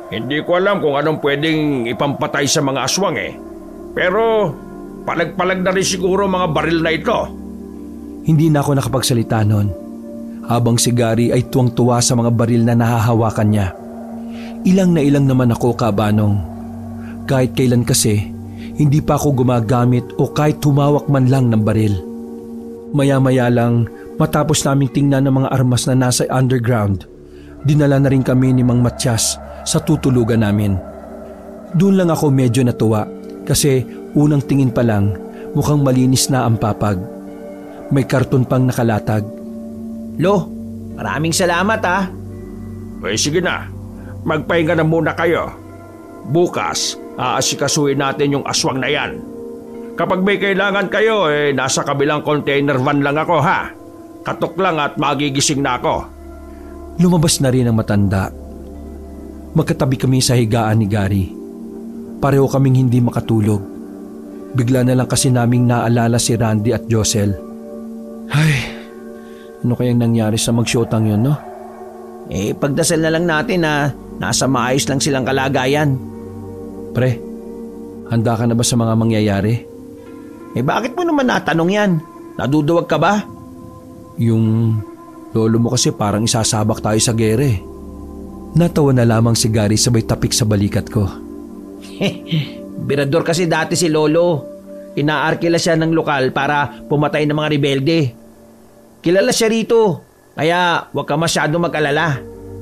Hindi ko alam kung anong pwedeng ipampatay sa mga aswang eh. Pero palag-palag na rin siguro mga baril na ito. Hindi na ako nakapagsalita noon, habang si Gary ay tuwang-tuwa sa mga baril na nahahawakan niya. Ilang na ilang naman ako, Kabanong. Kahit kailan kasi, hindi pa ako gumagamit o kahit humawak man lang ng baril. Maya-maya lang, matapos naming tingnan ng mga armas na nasa underground, dinala na rin kami ni Mang Matyas sa tutulugan namin. Doon lang ako medyo natuwa kasi unang tingin pa lang mukhang malinis na ang papag. May karton pang nakalatag. Lo, maraming salamat ah. Sige na, magpahinga na muna kayo. Bukas, aasikasuhin natin yung aswang na yan. Kapag may kailangan kayo, nasa kabilang container van lang ako ha. Katok lang at magigising na ako. Lumabas na rin ang matanda. Magkatabi kami sa higaan ni Gary. Pareho kaming hindi makatulog. Bigla na lang kasi naming naalala si Randy at Josel. Ay, ano kayang nangyari sa magsyotang yun, no? Pagdasal na lang natin na nasa maayos lang silang kalagayan. Pre, handa ka na ba sa mga mangyayari? Bakit mo naman natanong yan? Naduduwag ka ba? Yung lolo mo kasi parang isasabak tayo sa gere. Natawa na lamang si Gary sabay tapik sa balikat ko. Birador kasi dati si Lolo. Inaarkila siya ng lokal para pumatay ng mga rebelde. Kilala siya rito, kaya huwag ka masyado mag-alala.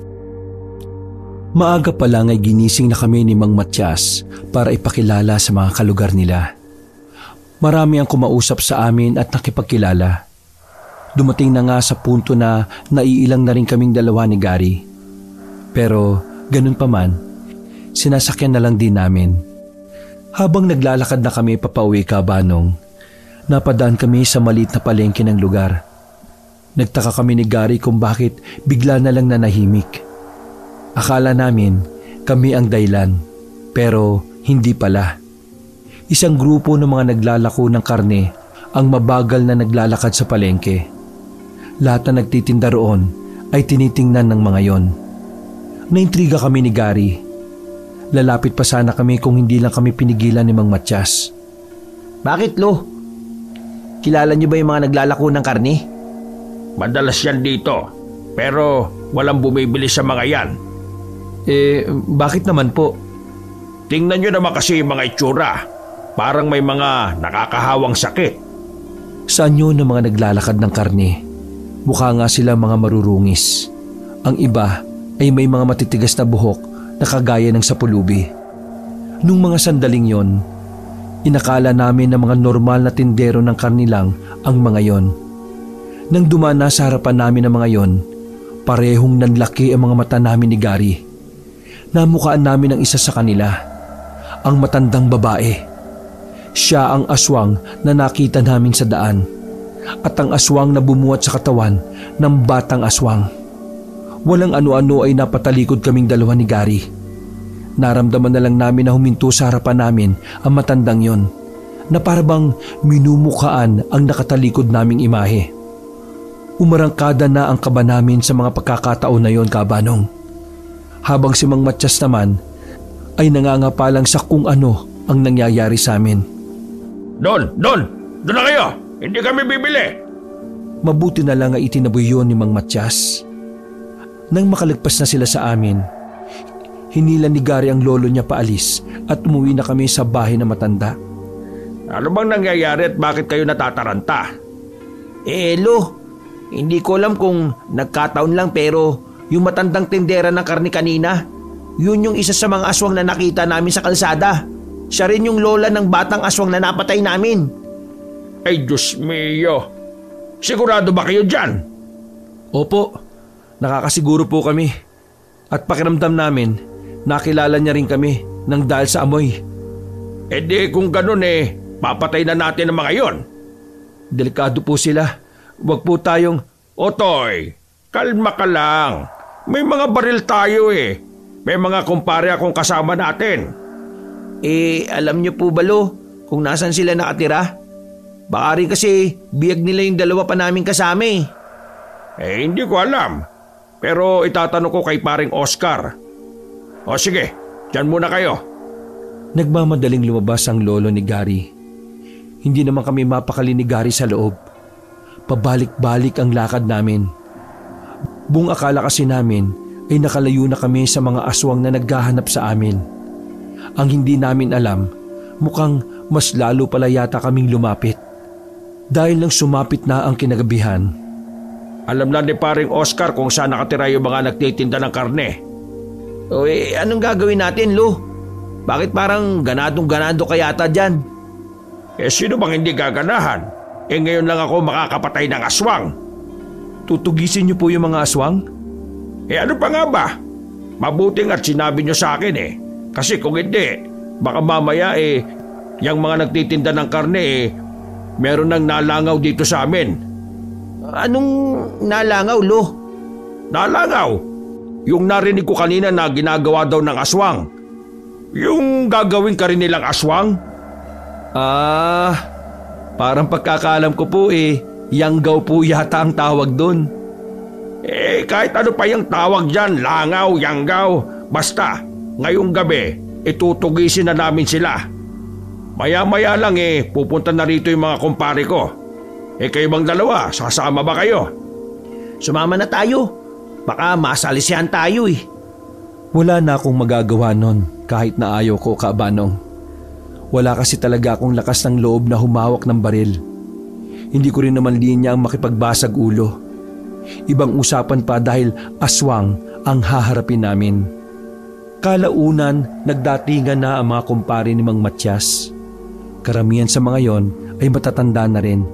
Maaga pa lang ay ginising na kami ni Mang Matyas para ipakilala sa mga kalugar nila. Marami ang kumausap sa amin at nakipagkilala. Dumating na nga sa punto na naiilang na rin kaming dalawa ni Gary. Pero ganun pa man, sinasakyan na lang din namin. Habang naglalakad na kami papauwi, Kabanong, napadaan kami sa maliit na palengke ng lugar. Nagtaka kami ni Gary kung bakit bigla na lang nanahimik. Akala namin kami ang dahilan, pero hindi pala. Isang grupo ng mga naglalako ng karne ang mabagal na naglalakad sa palengke. Lahat na nagtitinda roon ay tinitingnan ng mga yon. Naintriga kami ni Gary. Lalapit pa sana kami kung hindi lang kami pinigilan ni Mang Matyas. Bakit, Lo? Kilala niyo ba yung mga naglalako ng karne? Madalas yan dito, pero walang bumibili sa mga yan. Bakit naman po? Tingnan nyo naman kasi yung mga itsura. Parang may mga nakakahawang sakit. Sa anyo ng mga naglalakad ng karne, mukha nga sila mga marurungis. Ang iba ay may mga matitigas na buhok na kagaya ng sapulubi. Nung mga sandaling yon, inakala namin na mga normal na tindero ng karne lang ang mga yon. Nang dumana sa harapan namin ang mga yon, parehong nanlaki ang mga mata namin ni Gary. Namukaan namin ang isa sa kanila, ang matandang babae. Siya ang aswang na nakita namin sa daan at ang aswang na bumuhat sa katawan ng batang aswang. Walang ano-ano ay napatalikod kaming dalawa ni Gary. Naramdaman na lang namin na huminto sa harapan namin ang matandang yon, na parabang minumukaan ang nakatalikod naming imahe. Umarangkada na ang kaba namin sa mga pagkakataon na yon, Kabanong. Habang si Mang Matyas naman ay nangangapalang sa kung ano ang nangyayari sa amin. Doon na kayo! Hindi kami bibili! Mabuti na lang ay itinaboy yun ni Mang Matyas. Nang makalagpas na sila sa amin, hinila ni Gary ang lolo niya paalis at umuwi na kami sa bahay na matanda. Ano bang nangyayari at bakit kayo natataranta? Lo, hindi ko alam kung nagkataon lang pero yung matandang tindera ng karne kanina, yun yung isa sa mga aswang na nakita namin sa kalsada. Siya rin yung lola ng batang aswang na napatay namin. Ay Diyos mio! Sigurado ba kayo dyan? Opo, nakakasiguro po kami. At pakiramdam namin, nakilala niya rin kami nang dahil sa amoy. Di kung ganun papatay na natin ang mga yon. Delikado po sila. Huwag po tayong... Otoy, kalma ka lang. May mga baril tayo May mga kumpare akong kasama natin. Alam niyo po ba, Lo, kung nasan sila nakatira? Baka rin kasi biyag nila yung dalawa pa namin kasama Hindi ko alam. Pero itatanong ko kay paring Oscar. O sige, dyan muna kayo. Nagmamadaling lumabas ang lolo ni Gary. Hindi naman kami mapakali ni Gary sa loob. Pabalik-balik ang lakad namin. Buong akala kasi namin ay nakalayo na kami sa mga aswang na naghahanap sa amin. Ang hindi namin alam, mukhang mas lalo pala yata kaming lumapit. Dahil nang sumapit na ang kinagabihan. Alam na ni paring Oscar kung saan nakatira yung mga nagtitinda ng karne. O anong gagawin natin, Lo? Bakit parang ganadong-ganado ka yata dyan? Sino bang hindi gaganahan? Ngayon lang ako makakapatay ng aswang. Tutugisin niyo po yung mga aswang? Ano pa nga ba? Mabuting at sinabi niyo sa akin Kasi kung hindi, baka mamaya yung mga nagtitinda ng karne meron nang nalangaw dito sa amin. Anong nalangaw, Lo? Nalangaw? Yung narinig ko kanina na ginagawa daw ng aswang. Yung gagawin ka rin nilang aswang? Parang pagkakaalam ko po yanggaw po yata ang tawag doon. Kahit ano pa yung tawag dyan, langaw, yanggaw. Basta, ngayong gabi, itutugisin na namin sila. Maya-maya lang pupunta na rito yung mga kumpare ko. Kayo bang dalawa, sasama ba kayo? Sumama na tayo. Baka masalisihan tayo Wala na akong magagawa nun kahit na ayaw ko, Kabanong. Wala kasi talaga akong lakas ng loob na humawak ng baril. Hindi ko rin naman linya ang makipagbasag ulo. Ibang usapan pa dahil aswang ang haharapin namin. Kalaunan, nagdatingan na ang mga kumpare ni Mang Matyas. Karamihan sa mga yon ay matatanda na rin.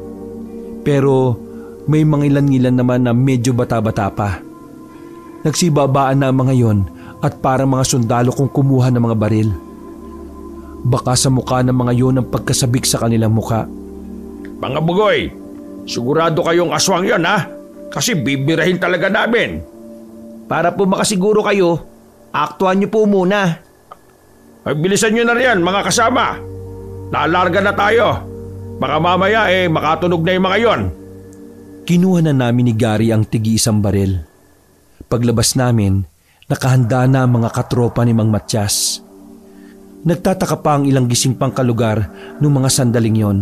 Pero may mga ilan-ilan naman na medyo bata-bata pa. Nagsibabaan na ang mga yon at parang mga sundalo kung kumuha ng mga baril. Baka sa mukha ng mga yon ang pagkasabik sa kanilang mukha. Mga bugoy, sigurado kayong aswang yon Kasi bibirahin talaga namin. Para po makasiguro kayo, aktuhan niyo po muna. Bilisan nyo na riyan mga kasama. Nalarga na tayo. Baka mamaya makatunog na yung mga yon. Kinuha na namin ni Gary ang tigi-isang baril. Paglabas namin, nakahanda na ang mga katropa ni Mang Matyas. Nagtataka pa ang ilang gising pang kalugar noong mga sandaling yon.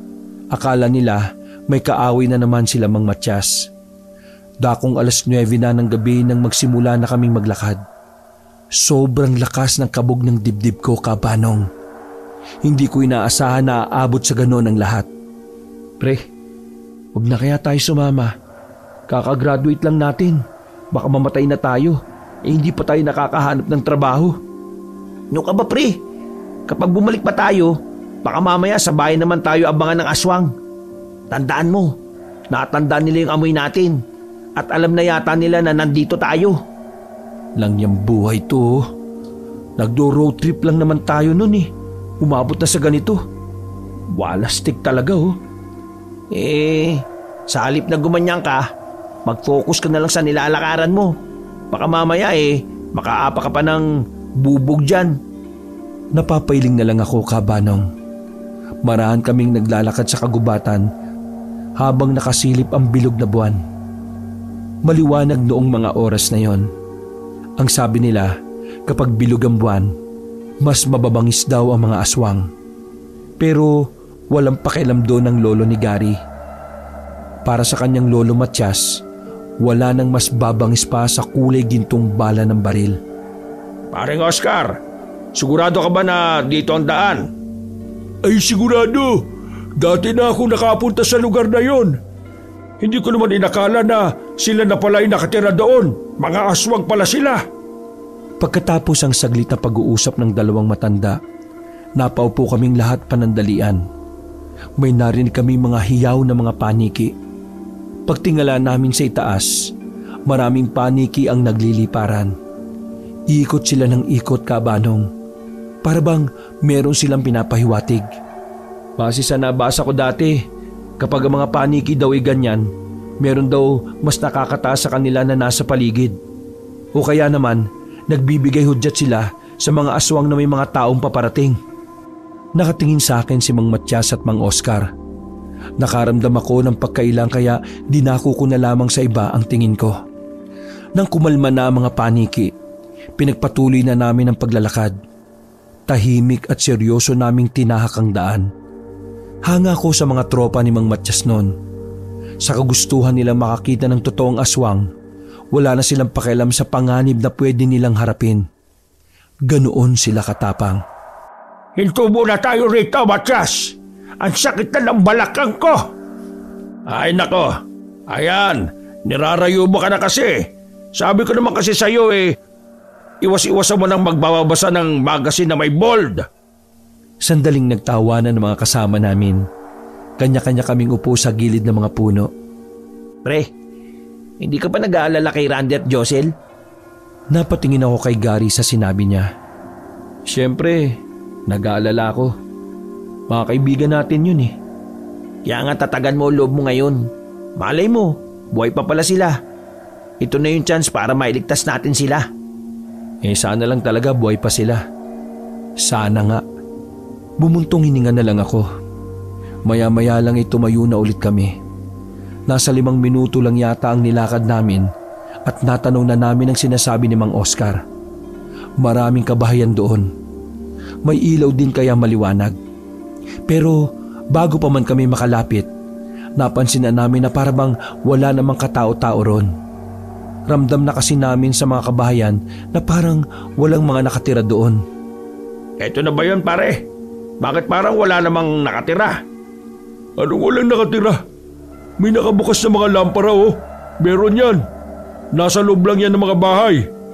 Akala nila may kaaway na naman sila Mang Matyas. Dakong 9:00 na ng gabi nang magsimula na kaming maglakad. Sobrang lakas ng kabog ng dibdib ko, Kabanong. Hindi ko inaasahan na aabot sa ganon ang lahat. Pre, huwag na kaya tayo sumama. Kakagraduate lang natin. Baka mamatay na tayo. Hindi pa tayo nakakahanap ng trabaho. Ano ka ba, pre? Kapag bumalik pa tayo, baka mamaya sa bahay naman tayo abangan ng aswang. Tandaan mo, natandaan nila yung amoy natin. At alam na yata nila na nandito tayo. Langyang buhay to. Nagdo-road trip lang naman tayo nun Umabot na sa ganito. Walastik talaga Sa halip na gumanyan ka, mag-focus ka na lang sa nilalakaran mo. Baka mamaya makaapa ka pa ng bubog dyan. Napapailing na lang ako, Kabanong. Marahan kaming naglalakad sa kagubatan habang nakasilip ang bilog na buwan. Maliwanag noong mga oras na yon. Ang sabi nila, kapag bilog ang buwan, mas mababangis daw ang mga aswang. Pero walang pakialam doon ang lolo ni Gary. Para sa kanyang lolo Matyas, wala nang mas babangis pa sa kulay gintong bala ng baril. Paring Oscar, sigurado ka ba na dito ang daan? Ay sigurado. Dati na ako nakapunta sa lugar na yon. Hindi ko naman inakala na sila na pala ay nakatira doon. Mga aswang pala sila. Pagkatapos ang saglit na pag-uusap ng dalawang matanda, napaupo kaming lahat panandalian. May narinig kami mga hiyaw na mga paniki. Pagtingala namin sa itaas, maraming paniki ang nagliliparan. Ikot sila ng ikot, Kabanong. Para bang meron silang pinapahiwatig. Base sa nabasa ko dati, kapag ang mga paniki daw ay ganyan, meron daw mas nakakataas sa kanila na nasa paligid. O kaya naman, nagbibigay hudyat sila sa mga aswang na may mga taong paparating. Nakatingin sa akin si Mang Matyas at Mang Oscar. Nakaramdam ako ng pagkailang kaya dinako ko na lamang sa iba ang tingin ko. Nang kumalma na ang mga paniki, Pinagpatuloy na namin ang paglalakad. Tahimik at seryoso naming tinahak ang daan. Hanga ko sa mga tropa ni Mang Matyas noon. Sa kagustuhan nilang makakita ng totoong aswang, wala na silang pakialam sa panganib na pwede nilang harapin. Ganoon sila katapang. Hinto muna tayo rito, Matyas. Ang sakit na ng balakang ko. Ay nako, ayan, nirarayo mo ka na kasi. Sabi ko naman kasi sa'yo iwas-iwasan mo nang magbabasa ng magazine na may bold. Sandaling nagtawanan ng mga kasama namin. Kanya-kanya kaming upo sa gilid ng mga puno. Pre, hindi ka pa nag-aalala kay Randy at Josel? Napatingin ako kay Gary sa sinabi niya. Siyempre, nag-aalala ako. Mga kaibigan natin yun eh. Kaya nga tatagan mo loob mo ngayon. Malay mo, buhay pa pala sila. Ito na yung chance para mailigtas natin sila. Sana lang talaga buhay pa sila. Sana nga. Bumuntong hininga na lang ako. Maya-maya lang tumayo na ulit kami. Nasa 5 minuto lang yata ang nilakad namin at natanong na namin ang sinasabi ni Mang Oscar. Maraming kabahayan doon. May ilaw din kaya maliwanag. Pero bago pa man kami makalapit, napansin na namin na parang wala namang katao-tao ron. Ramdam na kasi namin sa mga kabahayan na parang walang mga nakatira doon. Eto na ba yun, pare? Bakit parang wala namang nakatira? Anong walang nakatira? May nakabukas na mga lampara Meron yan. Nasa loob lang yan ng mga bahay.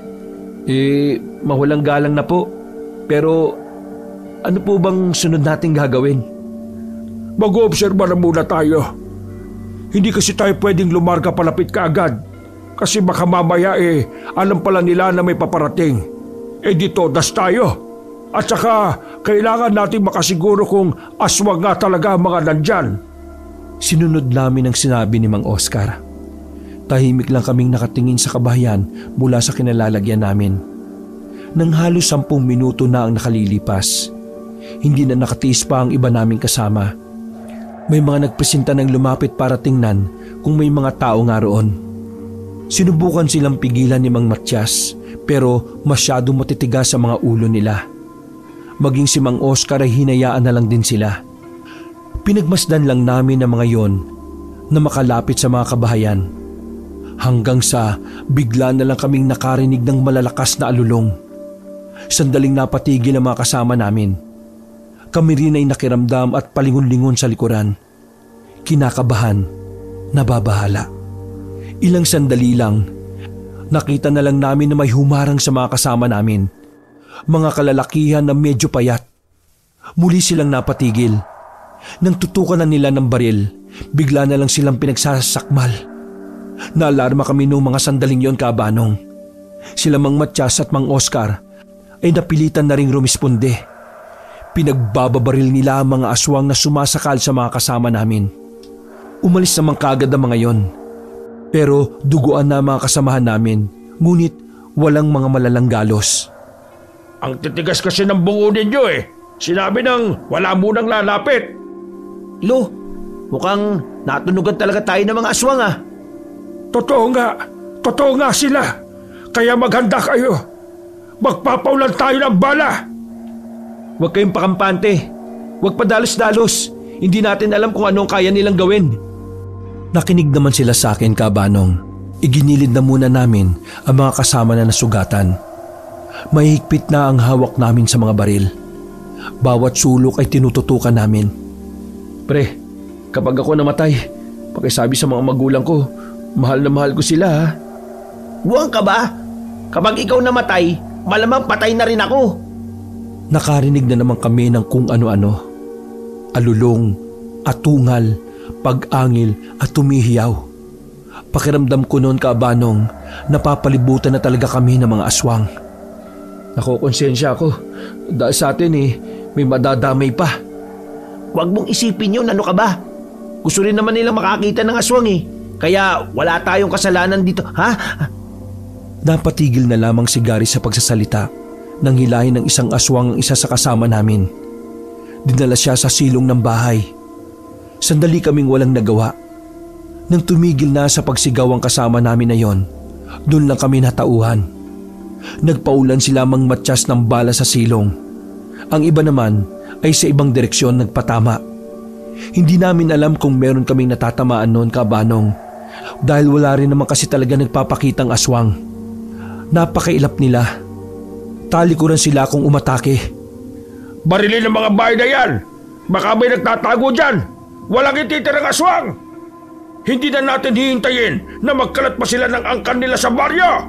Mawalang galang na po. Pero ano po bang sunod nating gagawin? Mag-oobserba na muna tayo. Hindi kasi tayo pwedeng lumarga palapit kaagad. Kasi baka mamaya alam pala nila na may paparating. Di todas tayo. At saka kailangan natin makasiguro kung aswang nga talaga ang mga nandyan. Sinunod namin ang sinabi ni Mang Oscar. Tahimik lang kaming nakatingin sa kabahayan mula sa kinalalagyan namin. Nang halos 10 minuto na ang nakalilipas, hindi na nakatiis pa ang iba naming kasama. May mga nagpresenta ng lumapit para tingnan kung may mga tao nga roon. Sinubukan silang pigilan ni Mang Matyas pero masyadong matitigas sa mga ulo nila. Maging si Mang Oscar ay hinayaan na lang din sila. Pinagmasdan lang namin ang mga yon na makalapit sa mga kabahayan. Hanggang sa bigla na lang kaming nakarinig ng malalakas na alulong. Sandaling napatigil ang mga kasama namin. Kami rin ay nakiramdam at palingon-lingon sa likuran. Kinakabahan, nababahala. Ilang sandali lang, nakita na lang namin na may humarang sa mga kasama namin. Mga kalalakihan na medyo payat. Muli silang napatigil. Nang tutukan na nila ng baril, bigla na lang silang pinagsasakmal. Naalarma kami noong mga sandaling yon, Kabanong. Sila Mang Matyas at Mang Oscar ay napilitan na ring rumisponde. Pinagbababaril nila ang mga aswang na sumasakal sa mga kasama namin. Umalis naman kaagad ang mga yon. Pero duguan na mga kasamahan namin, ngunit walang mga malalang galos. Ang titigas kasi ng bungo ninyo Sinabi nang wala munang lalapit. Lo, mukhang natunugan talaga tayo ng mga aswang Totoo nga sila. Kaya maghanda kayo. Magpapaulan tayo ng bala. Huwag kayong pakampante. Huwag padalos-dalos. Hindi natin alam kung anong kaya nilang gawin. Nakinig naman sila sa akin, Kabanong. Iginilid na muna namin ang mga kasama na nasugatan. Mahigpit na ang hawak namin sa mga baril. Bawat sulok ay tinututukan namin. Pre, kapag ako namatay, pakisabi sa mga magulang ko, mahal na mahal ko sila Buwang ka ba? Kapag ikaw namatay, malamang patay na rin ako. Nakarinig na naman kami ng kung ano-ano. Alulong, atungal, pag-angil at tumihiyaw. Pakiramdam ko noon, Kabanong, napapalibutan na talaga kami ng mga aswang. Nakokonsensya ako dahil sa atin may madadamay pa. Huwag mong isipin yun, ano ka ba? Gusto rin naman nilang makakita ng aswang Kaya wala tayong kasalanan dito, ha? Napatigil na lamang si Gary sa pagsasalita nang hilahin ng isang aswang ang isa sa kasama namin. Dinala siya sa silong ng bahay. Sandali kaming walang nagawa. Nang tumigil na sa pagsigaw ang kasama namin na yon, doon lang kami natauhan. Nagpaulan sila Mang Matyas ng bala sa silong. Ang iba naman ay sa ibang direksyon nagpatama. Hindi namin alam kung meron kaming natatamaan noon, Kabanong, dahil wala rin naman kasi talaga nagpapakitang aswang. Napakailap nila. Talikuran sila kung umatake. Barilin ng mga bahay na yan! Baka may nagtatago dyan! Walang ititirang aswang! Hindi na natin hihintayin na magkalat pa sila ng angkan nila sa baryo!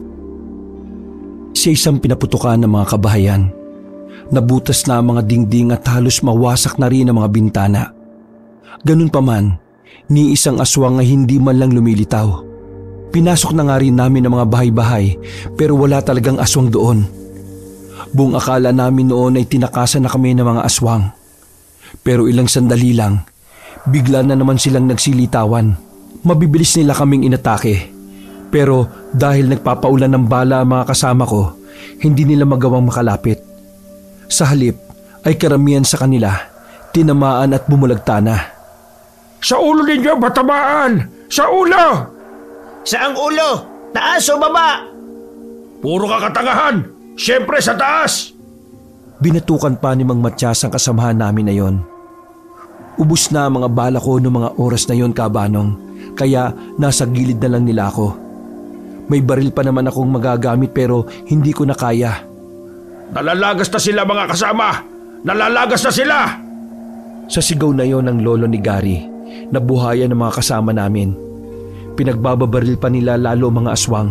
Sa isang pinaputukan ng mga kabahayan, nabutas na ang mga dingding at halos mawasak na rin ang mga bintana. Ganun pa man, ni isang aswang ay hindi man lang lumilitaw. Pinasok na nga rin namin ang mga bahay-bahay pero wala talagang aswang doon. Buong akala namin noon ay tinakasan na kami ng mga aswang. Pero ilang sandali lang, bigla na naman silang nagsilitawan. Mabibilis nila kaming inatake. Pero dahil nagpapaulan ng bala ang mga kasama ko, hindi nila magawang makalapit. Sa halip ay karamihan sa kanila, tinamaan at bumulagta na. Sa ulo ninyo, batamaan! Sa ulo! Saang ulo? Taas o baba? Puro kakatangahan! Siyempre sa taas! Binatukan pa ni Mang Matyas ang kasamahan namin na yon. Ubus na ang mga bala ko noong mga oras na yon, Kabanong, kaya nasa gilid na lang nila ako. May baril pa naman akong magagamit pero hindi ko na kaya. Nalalagas na sila mga kasama! Nalalagas na sila! Sa sigaw na yon ng lolo ni Gary, nabuhayan ng mga kasama namin. Pinagbababaril pa nila lalo mga aswang.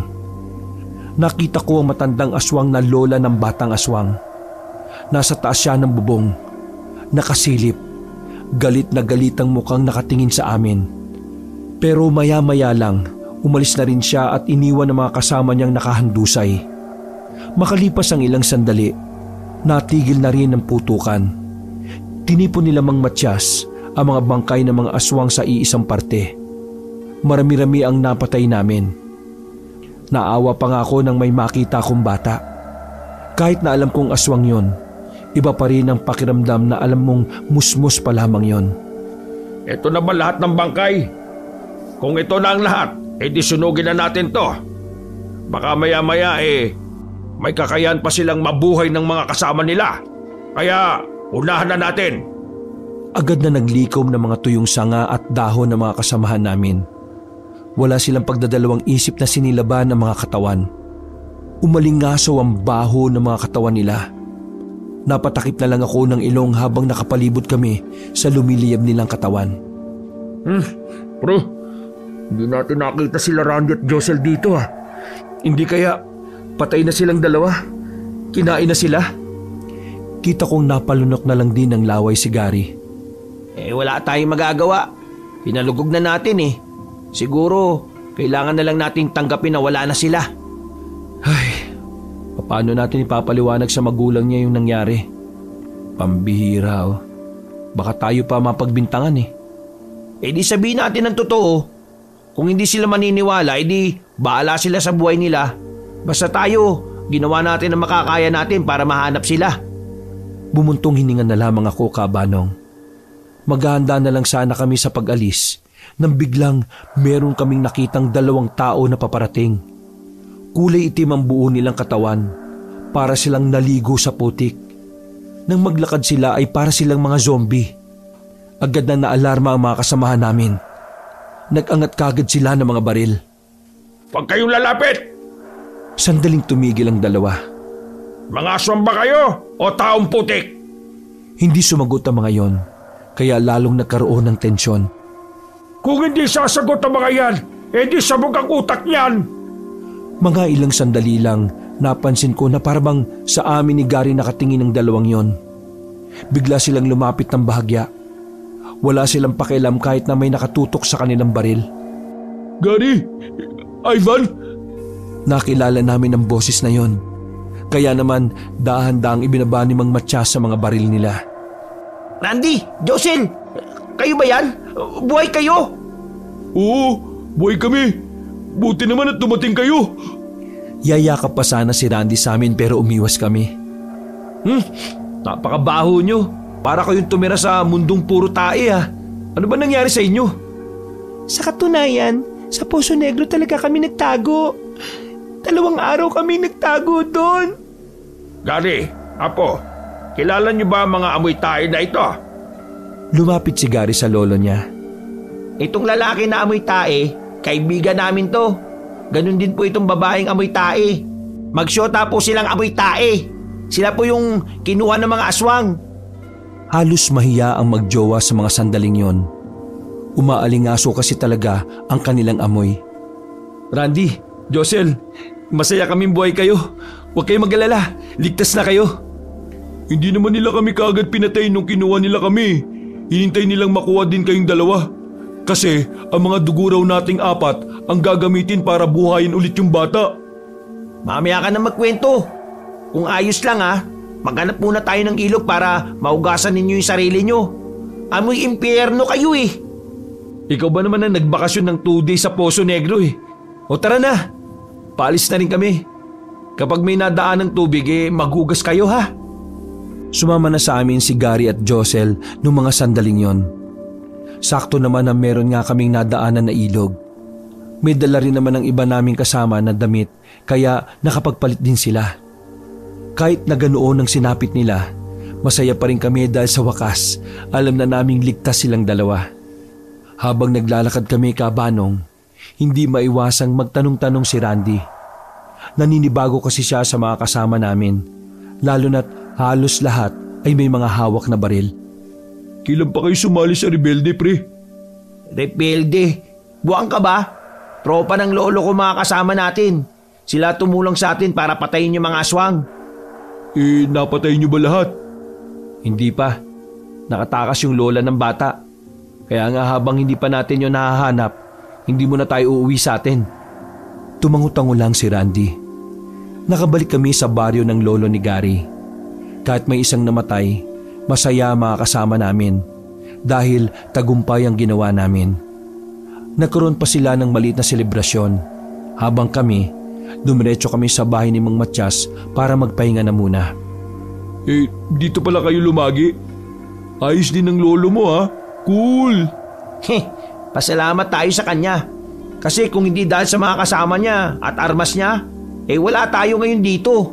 Nakita ko ang matandang aswang na lola ng batang aswang. Nasa taas siya ng bubong, nakasilip, galit na galit ang mukhang nakatingin sa amin. Pero maya-maya lang, umalis na rin siya at iniwan ang mga kasama niyang nakahandusay. Makalipas ang ilang sandali, natigil na rin ang putukan. Tinipon nila Mang Matyas ang mga bangkay ng mga aswang sa iisang parte. Marami-rami ang napatay namin. Naawa pa nga ako nang may makita akong bata. Kahit na alam kong aswang yon, iba pa rin ang pakiramdam na alam mong musmus pa lamang yon. Ito na ba lahat ng bangkay? Kung ito na ang lahat, di sunugin na natin to. Baka maya-maya may kakayahan pa silang mabuhay ng mga kasama nila. Kaya unahan na natin. Agad na naglikom ng mga tuyong sanga at dahon ng mga kasamahan namin. Wala silang pagdadalawang isip na sinilaban ang mga katawan. Umalingasaw ang baho ng mga katawan nila. Napatakip na lang ako ng ilong habang nakapalibot kami sa lumiliyab nilang katawan. Bro, hindi natin nakita sila Randy at Josel dito ha. Hindi kaya patay na silang dalawa? Kinain na sila? Kita kong napalunok na lang din ng laway si Gary. Wala tayong magagawa. Pinalugog na natin Siguro, kailangan na lang nating tanggapin na wala na sila. Ay, paano natin ipapaliwanag sa magulang niya yung nangyari? Pambihira Baka tayo pa mapagbintangan Di sabihin natin ang totoo. Kung hindi sila maniniwala, di bahala sila sa buhay nila. Basta tayo, ginawa natin ang makakaya natin para mahanap sila. Bumuntong hininga na lamang ako, Kabanong. Maghahanda na lang sana kami sa pag-alis nang biglang meron kaming nakitang dalawang tao na paparating. Kulay itim ang buo nilang katawan, para silang naligo sa putik. Nang maglakad sila ay para silang mga zombie. Agad na naalarma ang mga kasamahan namin. Nag-angat kagad sila ng mga baril. Huwag kayong lalapit! Sandaling tumigil ang dalawa. Mga aswang ba kayo o taong putik? Hindi sumagot ang mga yon, kaya lalong nagkaroon ng tensyon. Kung hindi sasagot ang mga yan, di sabog ang utak niyan. Mga ilang sandali lang, napansin ko na parang sa amin ni Gary nakatingin ng dalawang yon. Bigla silang lumapit ng bahagya. Wala silang pakialam kahit na may nakatutok sa kanilang baril. Gary! Ivan! Nakilala namin ang boses na yon. Kaya naman dahan-dahang ibinaba ni Mang Matyas sa mga baril nila. Randy! Josel! Kayo ba yan? Buhay kayo? Oo, buhay kami. Buti naman at dumating kayo. Yayakap pa sana si Randy sa amin pero umiwas kami. Napakabaho nyo. Para kayong tumira sa mundong puro tae Ano ba nangyari sa inyo? Sa katunayan, sa Poso Negro talaga kami nagtago. 2 araw kami nagtago doon. Gary, Apo, kilala niyo ba ang mga amoy tae na ito? Lumapit si Gary sa lolo niya. Itong lalaki na amoy tae, kaibigan namin to. Ganun din po itong babaeng amoy tae. Magsyota po silang amoy tae. Sila po yung kinuha ng mga aswang. Halos mahiya ang magjowa sa mga sandaling yon. Umaalingaso kasi talaga ang kanilang amoy. Randy, Josel, masaya kaming buhay kayo. Huwag kayong mag-alala, ligtas na kayo. Hindi naman nila kami kaagad pinatay nung kinuha nila kami. Hinintay nilang makuha din kayong dalawa. Kasi ang mga dugo raw nating 4 ang gagamitin para buhayin ulit yung bata. Mamaya ka na magkwento. Kung ayos lang maghanap muna tayo ng ilog para maugasan ninyo yung sarili nyo. Amoy impyerno kayo eh. Ikaw ba naman ang nagbakasyon ng 2 days sa Poso Negro eh? O tara na, paalis na rin kami. Kapag may nadaan ng tubig maghugas kayo ha. Sumama na sa amin si Gary at Josel nung mga sandaling yon. Sakto naman na meron nga kaming nadaanan na ilog. May dala rin naman ng iba naming kasama na damit kaya nakapagpalit din sila. Kahit na ganoon ang sinapit nila, masaya pa rin kami dahil sa wakas alam na naming ligtas silang dalawa. Habang naglalakad kami kabanong, hindi maiwasang magtanong-tanong si Randy. Naninibago kasi siya sa mga kasama namin, lalo na't halos lahat ay may mga hawak na baril. Kailan pa kayo sumali sa rebelde, pre? Rebelde? Buwang ka ba? Tropa ng lolo ko mga kasama natin. Sila tumulong sa atin para patayin yung mga aswang. Napatay niyo ba lahat? Hindi pa. Nakatakas yung lola ng bata. Kaya nga habang hindi pa natin yun nahahanap, hindi mo na tayo uuwi sa atin. Tumangutango lang si Randy. Nakabalik kami sa baryo ng lolo ni Gary. Kahit may isang namatay, masaya mga kasama namin dahil tagumpay ang ginawa namin. Nagkaroon pa sila ng maliit na selebrasyon habang kami, dumiretso kami sa bahay ni Mang Matyas para magpahinga na muna. Dito pala kayo lumagi? Ayos din ng lolo mo ha? Cool! Pasalamat tayo sa kanya. Kasi kung hindi dahil sa mga kasama niya at armas niya, wala tayo ngayon dito.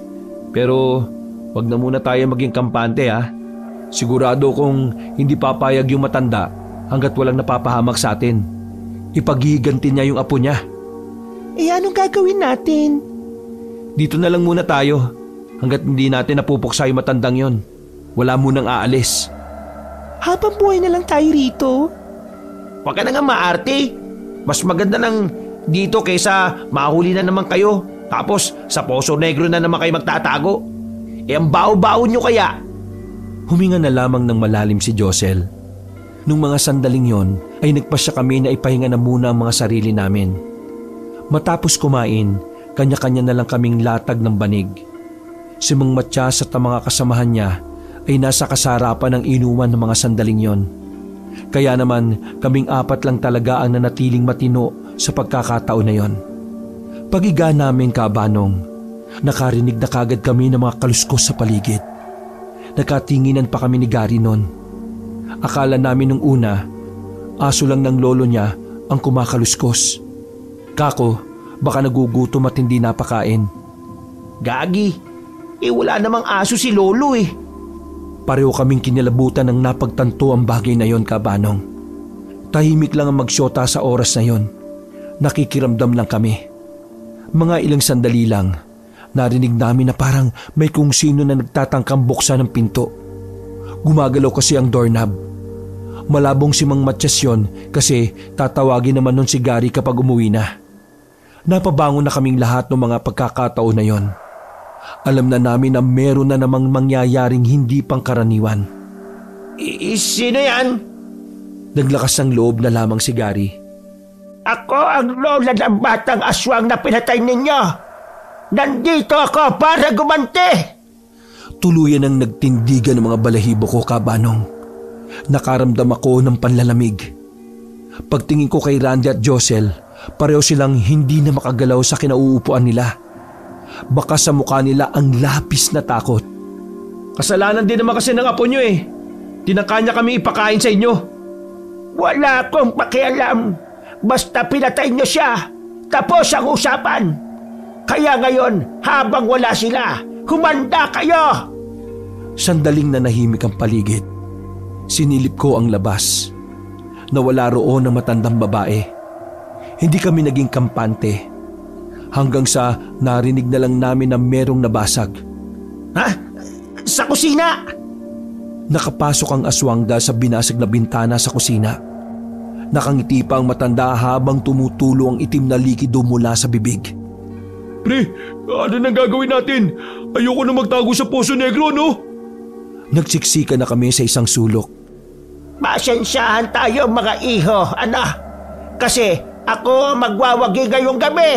Pero wag na muna tayo maging kampante ha. Sigurado kung hindi papayag yung matanda hanggat walang napapahamak sa atin. Ipaghihiganti niya yung apo niya. Anong gagawin natin? Dito na lang muna tayo hanggat hindi natin napupuksa yung matandang yon. Wala munang aalis. Habang buhay na lang tayo rito. Huwag ka na nga maarte. Mas maganda lang dito kaysa mahuli na naman kayo. Tapos sa Poso Negro na naman kayo magtatago. Ang bao-bao nyo kaya. Huminga na lamang ng malalim si Josel. Nung mga sandaling yon ay nagpasya kami na ipahinga na muna ang mga sarili namin. Matapos kumain, kanya-kanya na lang kaming latag ng banig. Si Mang Matyas at ang mga kasamahan niya ay nasa kasarapan ng inuman ng mga sandaling yon. Kaya naman kaming 4 lang talaga ang nanatiling matino sa pagkakataon na yon. Pagiga namin kabanong, nakarinig na kagad kami ng mga kaluskos sa paligid. Nakatinginan pa kami ni Gary noon. Akala namin nung una, aso lang ng lolo niya ang kumakaluskos. Kako, baka nagugutom at hindi napakain. Gagi, wala namang aso si lolo eh. Pareho kaming kinilabutan ng napagtanto ang bagay na yon kabanong. Tahimik lang ang magsyota sa oras na yon. Nakikiramdam lang kami. Mga ilang sandali lang, narinig namin na parang may kung sino na nagtatangkang buksan ng pinto. Gumagalaw kasi ang doorknob. Malabong si Mang Matyas yun kasi tatawagin naman nun si Gary kapag umuwi na. Napabangon na kaming lahat ng mga pagkakataon na yon. Alam na namin na meron na namang mangyayaring hindi pangkaraniwan. Sino yan? Naglakas ng loob na lamang si Gary. Ako ang lola ng batang aswang na pinatay ninyo. Nandito ako para gumante. Tuluyan ang nagtindigan ng mga balahibo ko kabanong. Nakaramdam ako ng panlalamig. Pagtingin ko kay Randy at Josel, pareho silang hindi na makagalaw sa kinauupuan nila. Baka sa mukha nila ang lapis na takot. Kasalanan din naman kasi ng apo nyo eh. Tinangka niya kami ipakain sa inyo. Wala akong pakialam. Basta pinatay niyo siya. Tapos ang usapan. Kaya ngayon, habang wala sila, humanda kayo! Sandaling nanahimik ang paligid. Sinilip ko ang labas. Nawala roon ang matandang babae. Hindi kami naging kampante. Hanggang sa narinig na lang namin na merong nabasag. Ha? Sa kusina? Nakapasok ang aswang dahil sa binasag na bintana sa kusina. Nakangiti pa ang matanda habang tumutulo ang itim na likido mula sa bibig. Pre, ano nang gagawin natin? Ayoko na magtago sa Poso Negro, no? Nagsiksika na kami sa isang sulok. Pasensyahan tayo mga iho, Kasi ako magwawagi ngayong gabi.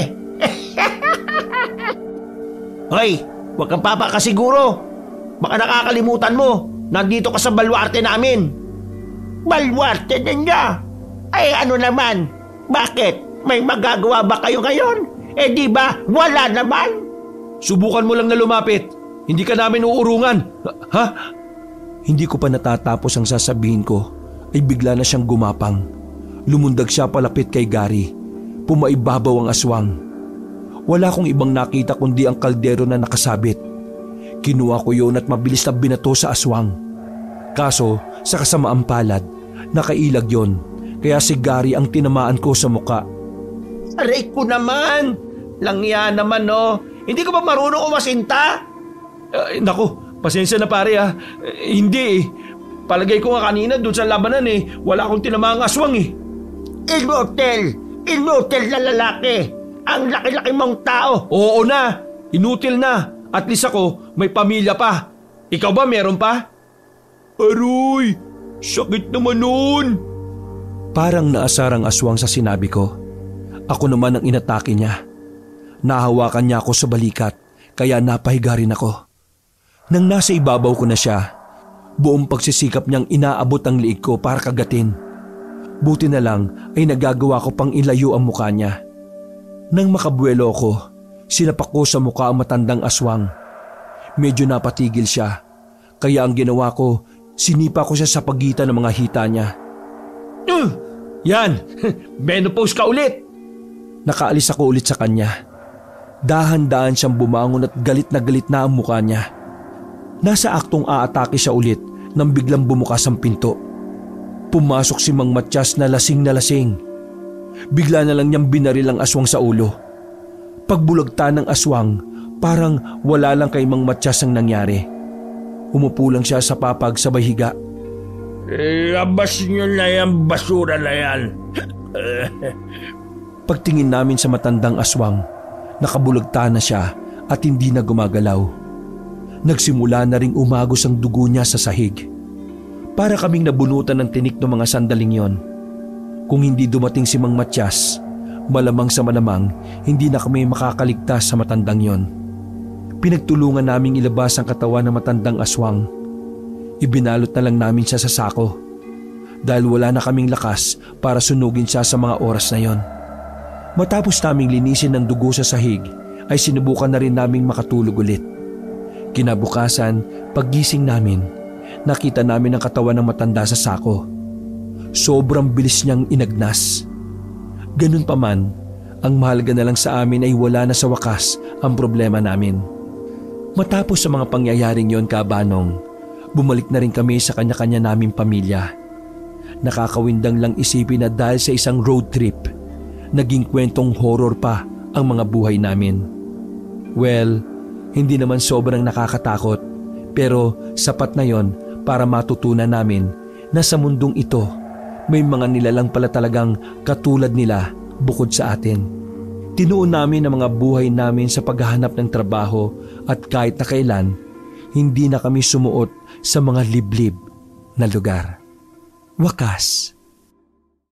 Hoy, huwag kang papakasiguro. Baka nakakalimutan mo, nandito ka sa balwarte namin. Balwarte ninyo? Ay ano naman, bakit? May magagawa ba kayo ngayon? Di ba wala naman? Subukan mo lang na lumapit. Hindi ka namin uurungan. Ha? Hindi ko pa natatapos ang sasabihin ko ay bigla na siyang gumapang. Lumundag siya palapit kay Gary. Pumaibabaw ang aswang. Wala akong ibang nakita kundi ang kaldero na nakasabit. Kinuha ko yun at mabilis na binato sa aswang. Kaso sa kasamaang palad, nakailag yon. Kaya si Gary ang tinamaan ko sa muka. Aray ko naman! Langya naman no. Hindi ka ba marunong umasinta? Naku, pasensya na pare ha. Hindi eh. Palagay ko nga kanina doon sa labanan wala akong tinamaang aswang eh. Inutil na lalaki. Ang laki-laki mong tao. Oo na, inutil na. At least ako, may pamilya pa. Ikaw ba meron pa? Aroy, sakit naman nun. Parang naasar ang aswang sa sinabi ko. Ako naman ang inatake niya. Nahawakan niya ako sa balikat, kaya napahiga rin ako. Nang nasa ibabaw ko na siya, buong pagsisikap niyang inaabot ang liig ko para kagatin. Buti na lang ay nagagawa ko pang ilayo ang mukha niya. Nang makabuelo ko, sinapak ko sa mukha ang matandang aswang. Medyo napatigil siya, kaya ang ginawa ko, sinipa ko siya sa pagitan ng mga hita niya. Yan, menopause ka ulit. Nakaalis ako ulit sa kanya. Dahan-dahan siyang bumangon at galit na ang mukha niya. Nasa aktong aatake siya ulit nang biglang bumukas ang pinto. Pumasok si Mang Matyas na lasing. Bigla na lang niyang binaril ang aswang sa ulo. Pagbulagta ng aswang, parang wala lang kay Mang Matyas ang nangyari. Umupo lang siya sa papag sabay higa. Labas nyo na yan, basura na yan. Pagtingin namin sa matandang aswang, nakabulagta na siya at hindi na gumagalaw. Nagsimula na ring umagos ang dugo niya sa sahig. Para kaming nabunutan ng tinik ng mga sandaling yon. Kung hindi dumating si Mang Matyas, malamang sa malamang hindi na kami makakaligtas sa matandang yon. Pinagtulungan naming ilabas ang katawan ng matandang aswang. Ibinalot na lang namin siya sa sako dahil wala na kaming lakas para sunugin siya sa mga oras na yon. Matapos naming linisin ng dugo sa sahig, ay sinubukan na rin naming makatulog ulit. Kinabukasan, paggising namin, nakita namin ang katawan ng matanda sa sako. Sobrang bilis niyang inagnas. Ganun pa man, ang mahalaga na lang sa amin ay wala na sa wakas ang problema namin. Matapos sa mga pangyayaring yon, Kabanong, bumalik na rin kami sa kanya-kanya naming pamilya. Nakakawindang lang isipin na dahil sa isang road trip, naging kwentong horror pa ang mga buhay namin. Well, hindi naman sobrang nakakatakot, pero sapat na yon para matutunan namin na sa mundong ito, may mga nilalang pala talagang katulad nila bukod sa atin. Tinuon namin ang mga buhay namin sa paghahanap ng trabaho at kahit na kailan, hindi na kami sumuot sa mga liblib na lugar. Wakas.